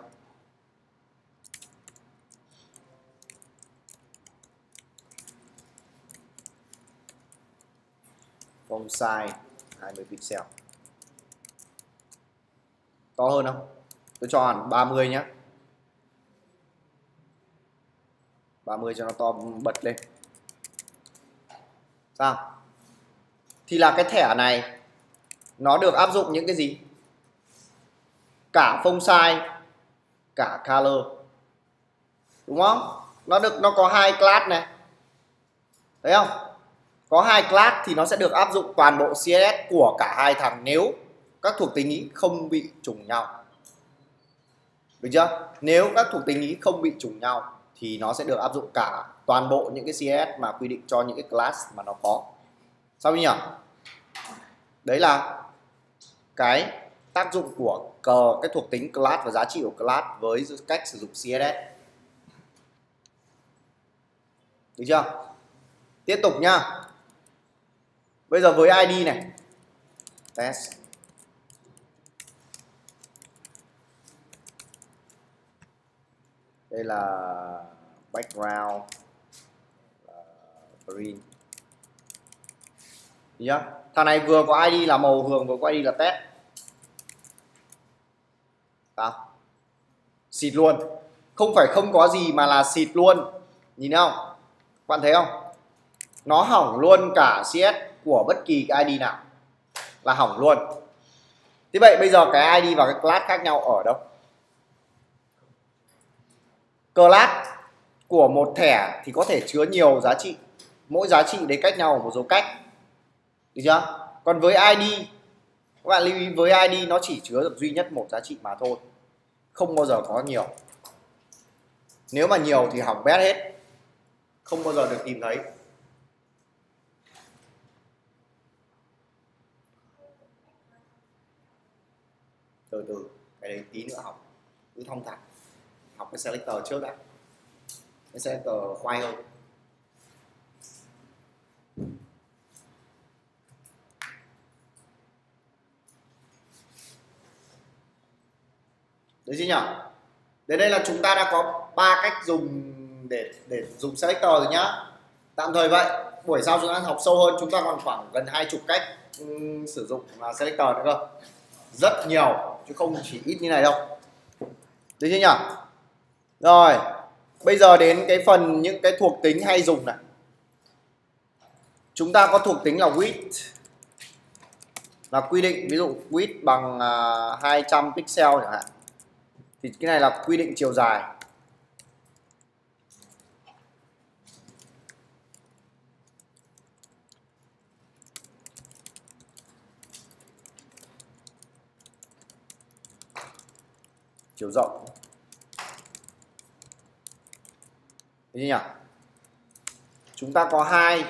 Font size 20 pixel. To hơn không? Tôi cho hẳn 30 nhé. 30 cho nó to bật lên. Sao? Thì là cái thẻ này nó được áp dụng những cái gì? Cả font size, cả color. Đúng không? Nó có hai class này. Thấy không? Có hai class thì nó sẽ được áp dụng toàn bộ CSS của cả hai thằng nếu các thuộc tính ý không bị trùng nhau. Được chưa? Nếu các thuộc tính ý không bị trùng nhau thì nó sẽ được áp dụng cả toàn bộ những cái CSS mà quy định cho những cái class mà nó có. Sao nhỉ? Đấy là cái tác dụng của cái thuộc tính class và giá trị của class với cách sử dụng CSS. Được chưa? Tiếp tục nhá. Bây giờ với ID này, test đây là background green. Được chưa? Thằng này vừa có ID là màu hường, vừa có ID là test. Sao? Xịt luôn. Không phải không có gì mà là xịt luôn. Nhìn thấy không? Bạn thấy không? Nó hỏng luôn cả CS của bất kỳ cái ID nào. Là hỏng luôn. Thế vậy bây giờ cái ID và cái class khác nhau ở đâu? Class của một thẻ thì có thể chứa nhiều giá trị. Mỗi giá trị đấy cách nhau ở một dấu cách. Được chưa? Còn với ID, các bạn lưu ý với ID nó chỉ chứa được duy nhất một giá trị mà thôi. Không bao giờ có nhiều. Nếu mà nhiều thì hỏng bét hết. Không bao giờ được tìm thấy. Từ từ, cái đấy tí nữa học. Cứ thong thả. Học cái selector trước đã. Cái selector khoai hơn. Đấy chứ nhỉ? Đến đây là chúng ta đã có 3 cách dùng để dùng selector rồi nhá. Tạm thời vậy. Buổi sau chúng ta học sâu hơn, chúng ta còn khoảng gần 20 cách sử dụng selector nữa cơ. Rất nhiều chứ không chỉ ít như này đâu. Được chưa nhỉ? Rồi, bây giờ đến cái phần những cái thuộc tính hay dùng này. Chúng ta có thuộc tính là width, là quy định, ví dụ width bằng 200 pixel chẳng hạn. Thì cái này là quy định chiều dài. Chiều rộng. Thế nhỉ? Chúng ta có 2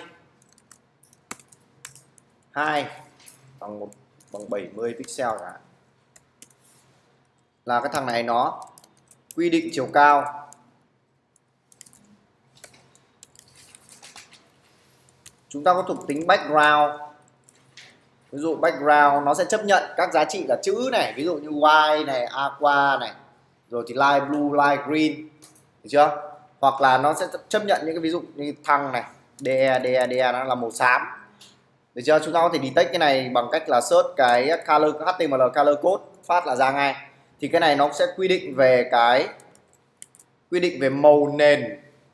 bằng 70 pixel chẳng hạn. Là cái thằng này nó quy định chiều cao. Chúng ta có thuộc tính background. Ví dụ background nó sẽ chấp nhận các giá trị là chữ này, ví dụ như white này, aqua này, rồi thì light blue, light green, được chưa? Hoặc là nó sẽ chấp nhận những cái ví dụ như thăng này, DE nó là màu xám. Được chưa? Chúng ta có thể detect cái này bằng cách là search cái color HTML color code, phát là ra ngay. Thì cái này nó sẽ quy định về màu nền.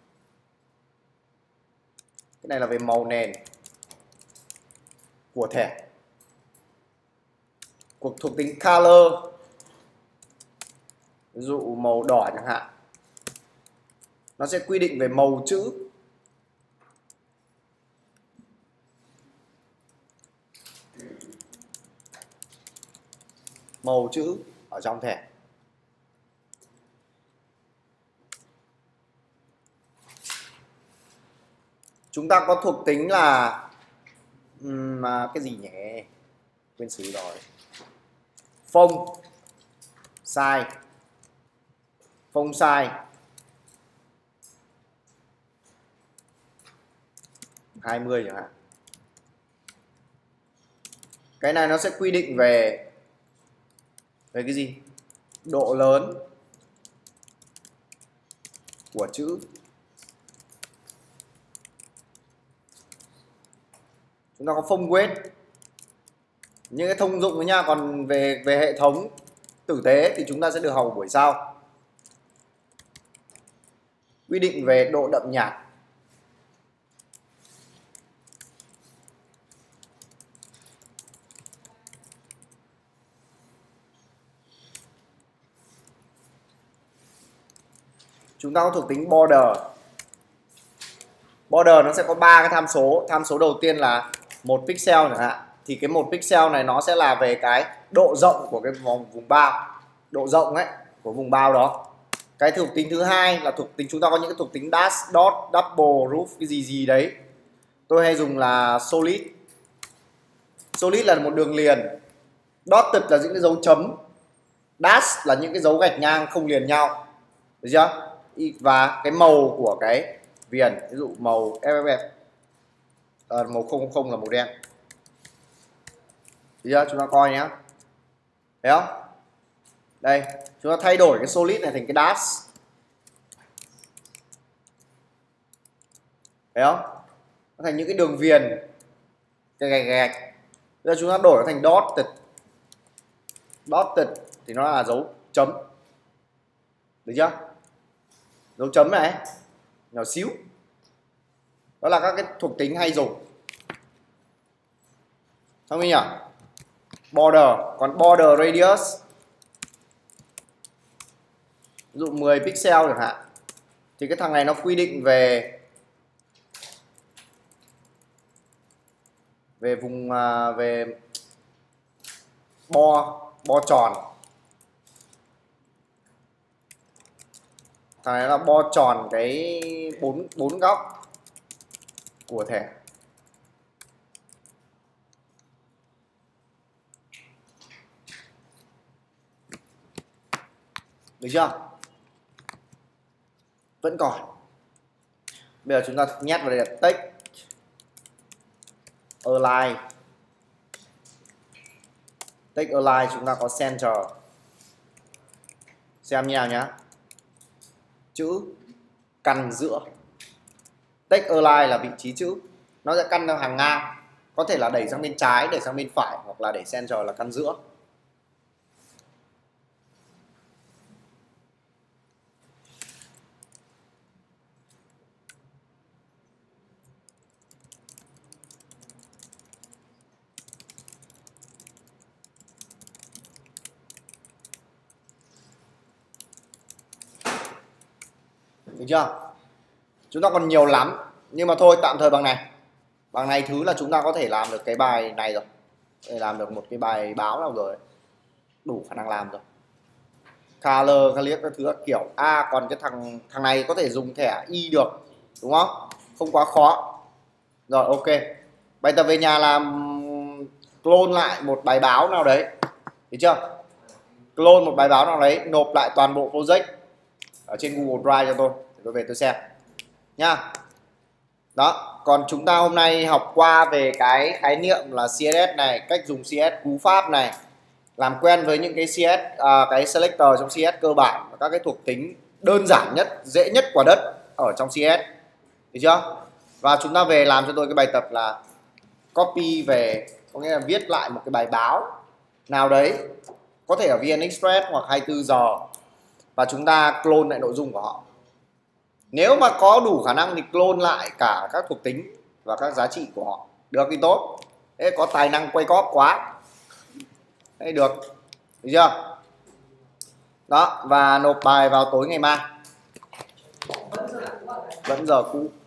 Cái này là về màu nền của thẻ. Cuộc thuộc tính color, ví dụ màu đỏ chẳng hạn, nó sẽ quy định về màu chữ. Màu chữ ở trong thẻ. Chúng ta có thuộc tính là cái gì nhỉ? Quên xứ rồi. Phông size. Phông size 20 chẳng hạn. Cái này nó sẽ quy định về cái gì? Độ lớn của chữ. Chúng ta có phông weight, những cái thông dụng đấy nha. Còn về hệ thống tử tế thì chúng ta sẽ được học buổi sau. Quy định về độ đậm nhạt. Chúng ta có thuộc tính border. Border nó sẽ có 3 cái tham số. Tham số đầu tiên là 1 pixel chẳng hạn. Thì cái 1 pixel này nó sẽ là về cái độ rộng của cái vùng bao. Độ rộng ấy của vùng bao đó. Cái thuộc tính thứ hai là thuộc tính, chúng ta có những cái thuộc tính dash, dot, double, roof, cái gì đấy. Tôi hay dùng là solid. Solid là một đường liền. Dotted là những cái dấu chấm, dash là những cái dấu gạch ngang không liền nhau, được chưa? Và cái màu của cái viền, ví dụ màu FFF, màu 00 là màu đen, được chưa? Chúng ta coi nhé, thấy không? Đây, chúng ta thay đổi cái solid này thành cái dash, thấy không? Nó thành những cái đường viền, cái gạch gạch. Bây giờ chúng ta đổi nó thành dotted. Dotted thì nó là dấu chấm, được chưa? Dấu chấm này nhỏ xíu, đó là các cái thuộc tính hay dùng, không nhỉ? Border, còn border radius, ví dụ 10 pixel chẳng hạn, thì cái thằng này nó quy định về vùng về bo tròn. Thằng này là bo tròn cái bốn góc của thẻ. Được chưa? Vẫn còn. Bây giờ chúng ta nhét vào đây là text align. Text align chúng ta có center. Xem như nào nhá. Chữ căn giữa. Text align là vị trí chữ, nó sẽ căn theo hàng ngang, có thể là đẩy sang bên trái, đẩy sang bên phải, hoặc là để center là căn giữa. Được chưa? Chúng ta còn nhiều lắm, nhưng mà thôi tạm thời bằng này. Bằng này thứ là chúng ta có thể làm được cái bài này rồi. Để làm được một cái bài báo nào rồi. Đủ khả năng làm rồi. Color, clear các thứ các kiểu. Còn cái thằng này có thể dùng thẻ Y được, đúng không? Không quá khó. Rồi ok. Bài tập về nhà làm clone lại một bài báo nào đấy. Được chưa? Clone một bài báo nào đấy, nộp lại toàn bộ project ở trên Google Drive cho tôi. Để tôi về tôi xem nha. Đó, còn chúng ta hôm nay học qua về cái khái niệm là CSS này, cách dùng CSS cú pháp này, làm quen với những cái CSS, cái selector trong CSS cơ bản và các cái thuộc tính đơn giản nhất, dễ nhất quả đất ở trong CSS. Được chưa? Và chúng ta về làm cho tôi cái bài tập là copy về, có nghĩa là viết lại một cái bài báo nào đấy, có thể ở VN Express hoặc 24 giờ, và chúng ta clone lại nội dung của họ. Nếu mà có đủ khả năng thì clone lại cả các thuộc tính và các giá trị của họ. Được thì tốt. Thế có tài năng quay cóp quá. Thế được. Được chưa? Đó, và nộp bài vào tối ngày mai. Vẫn giờ cũ.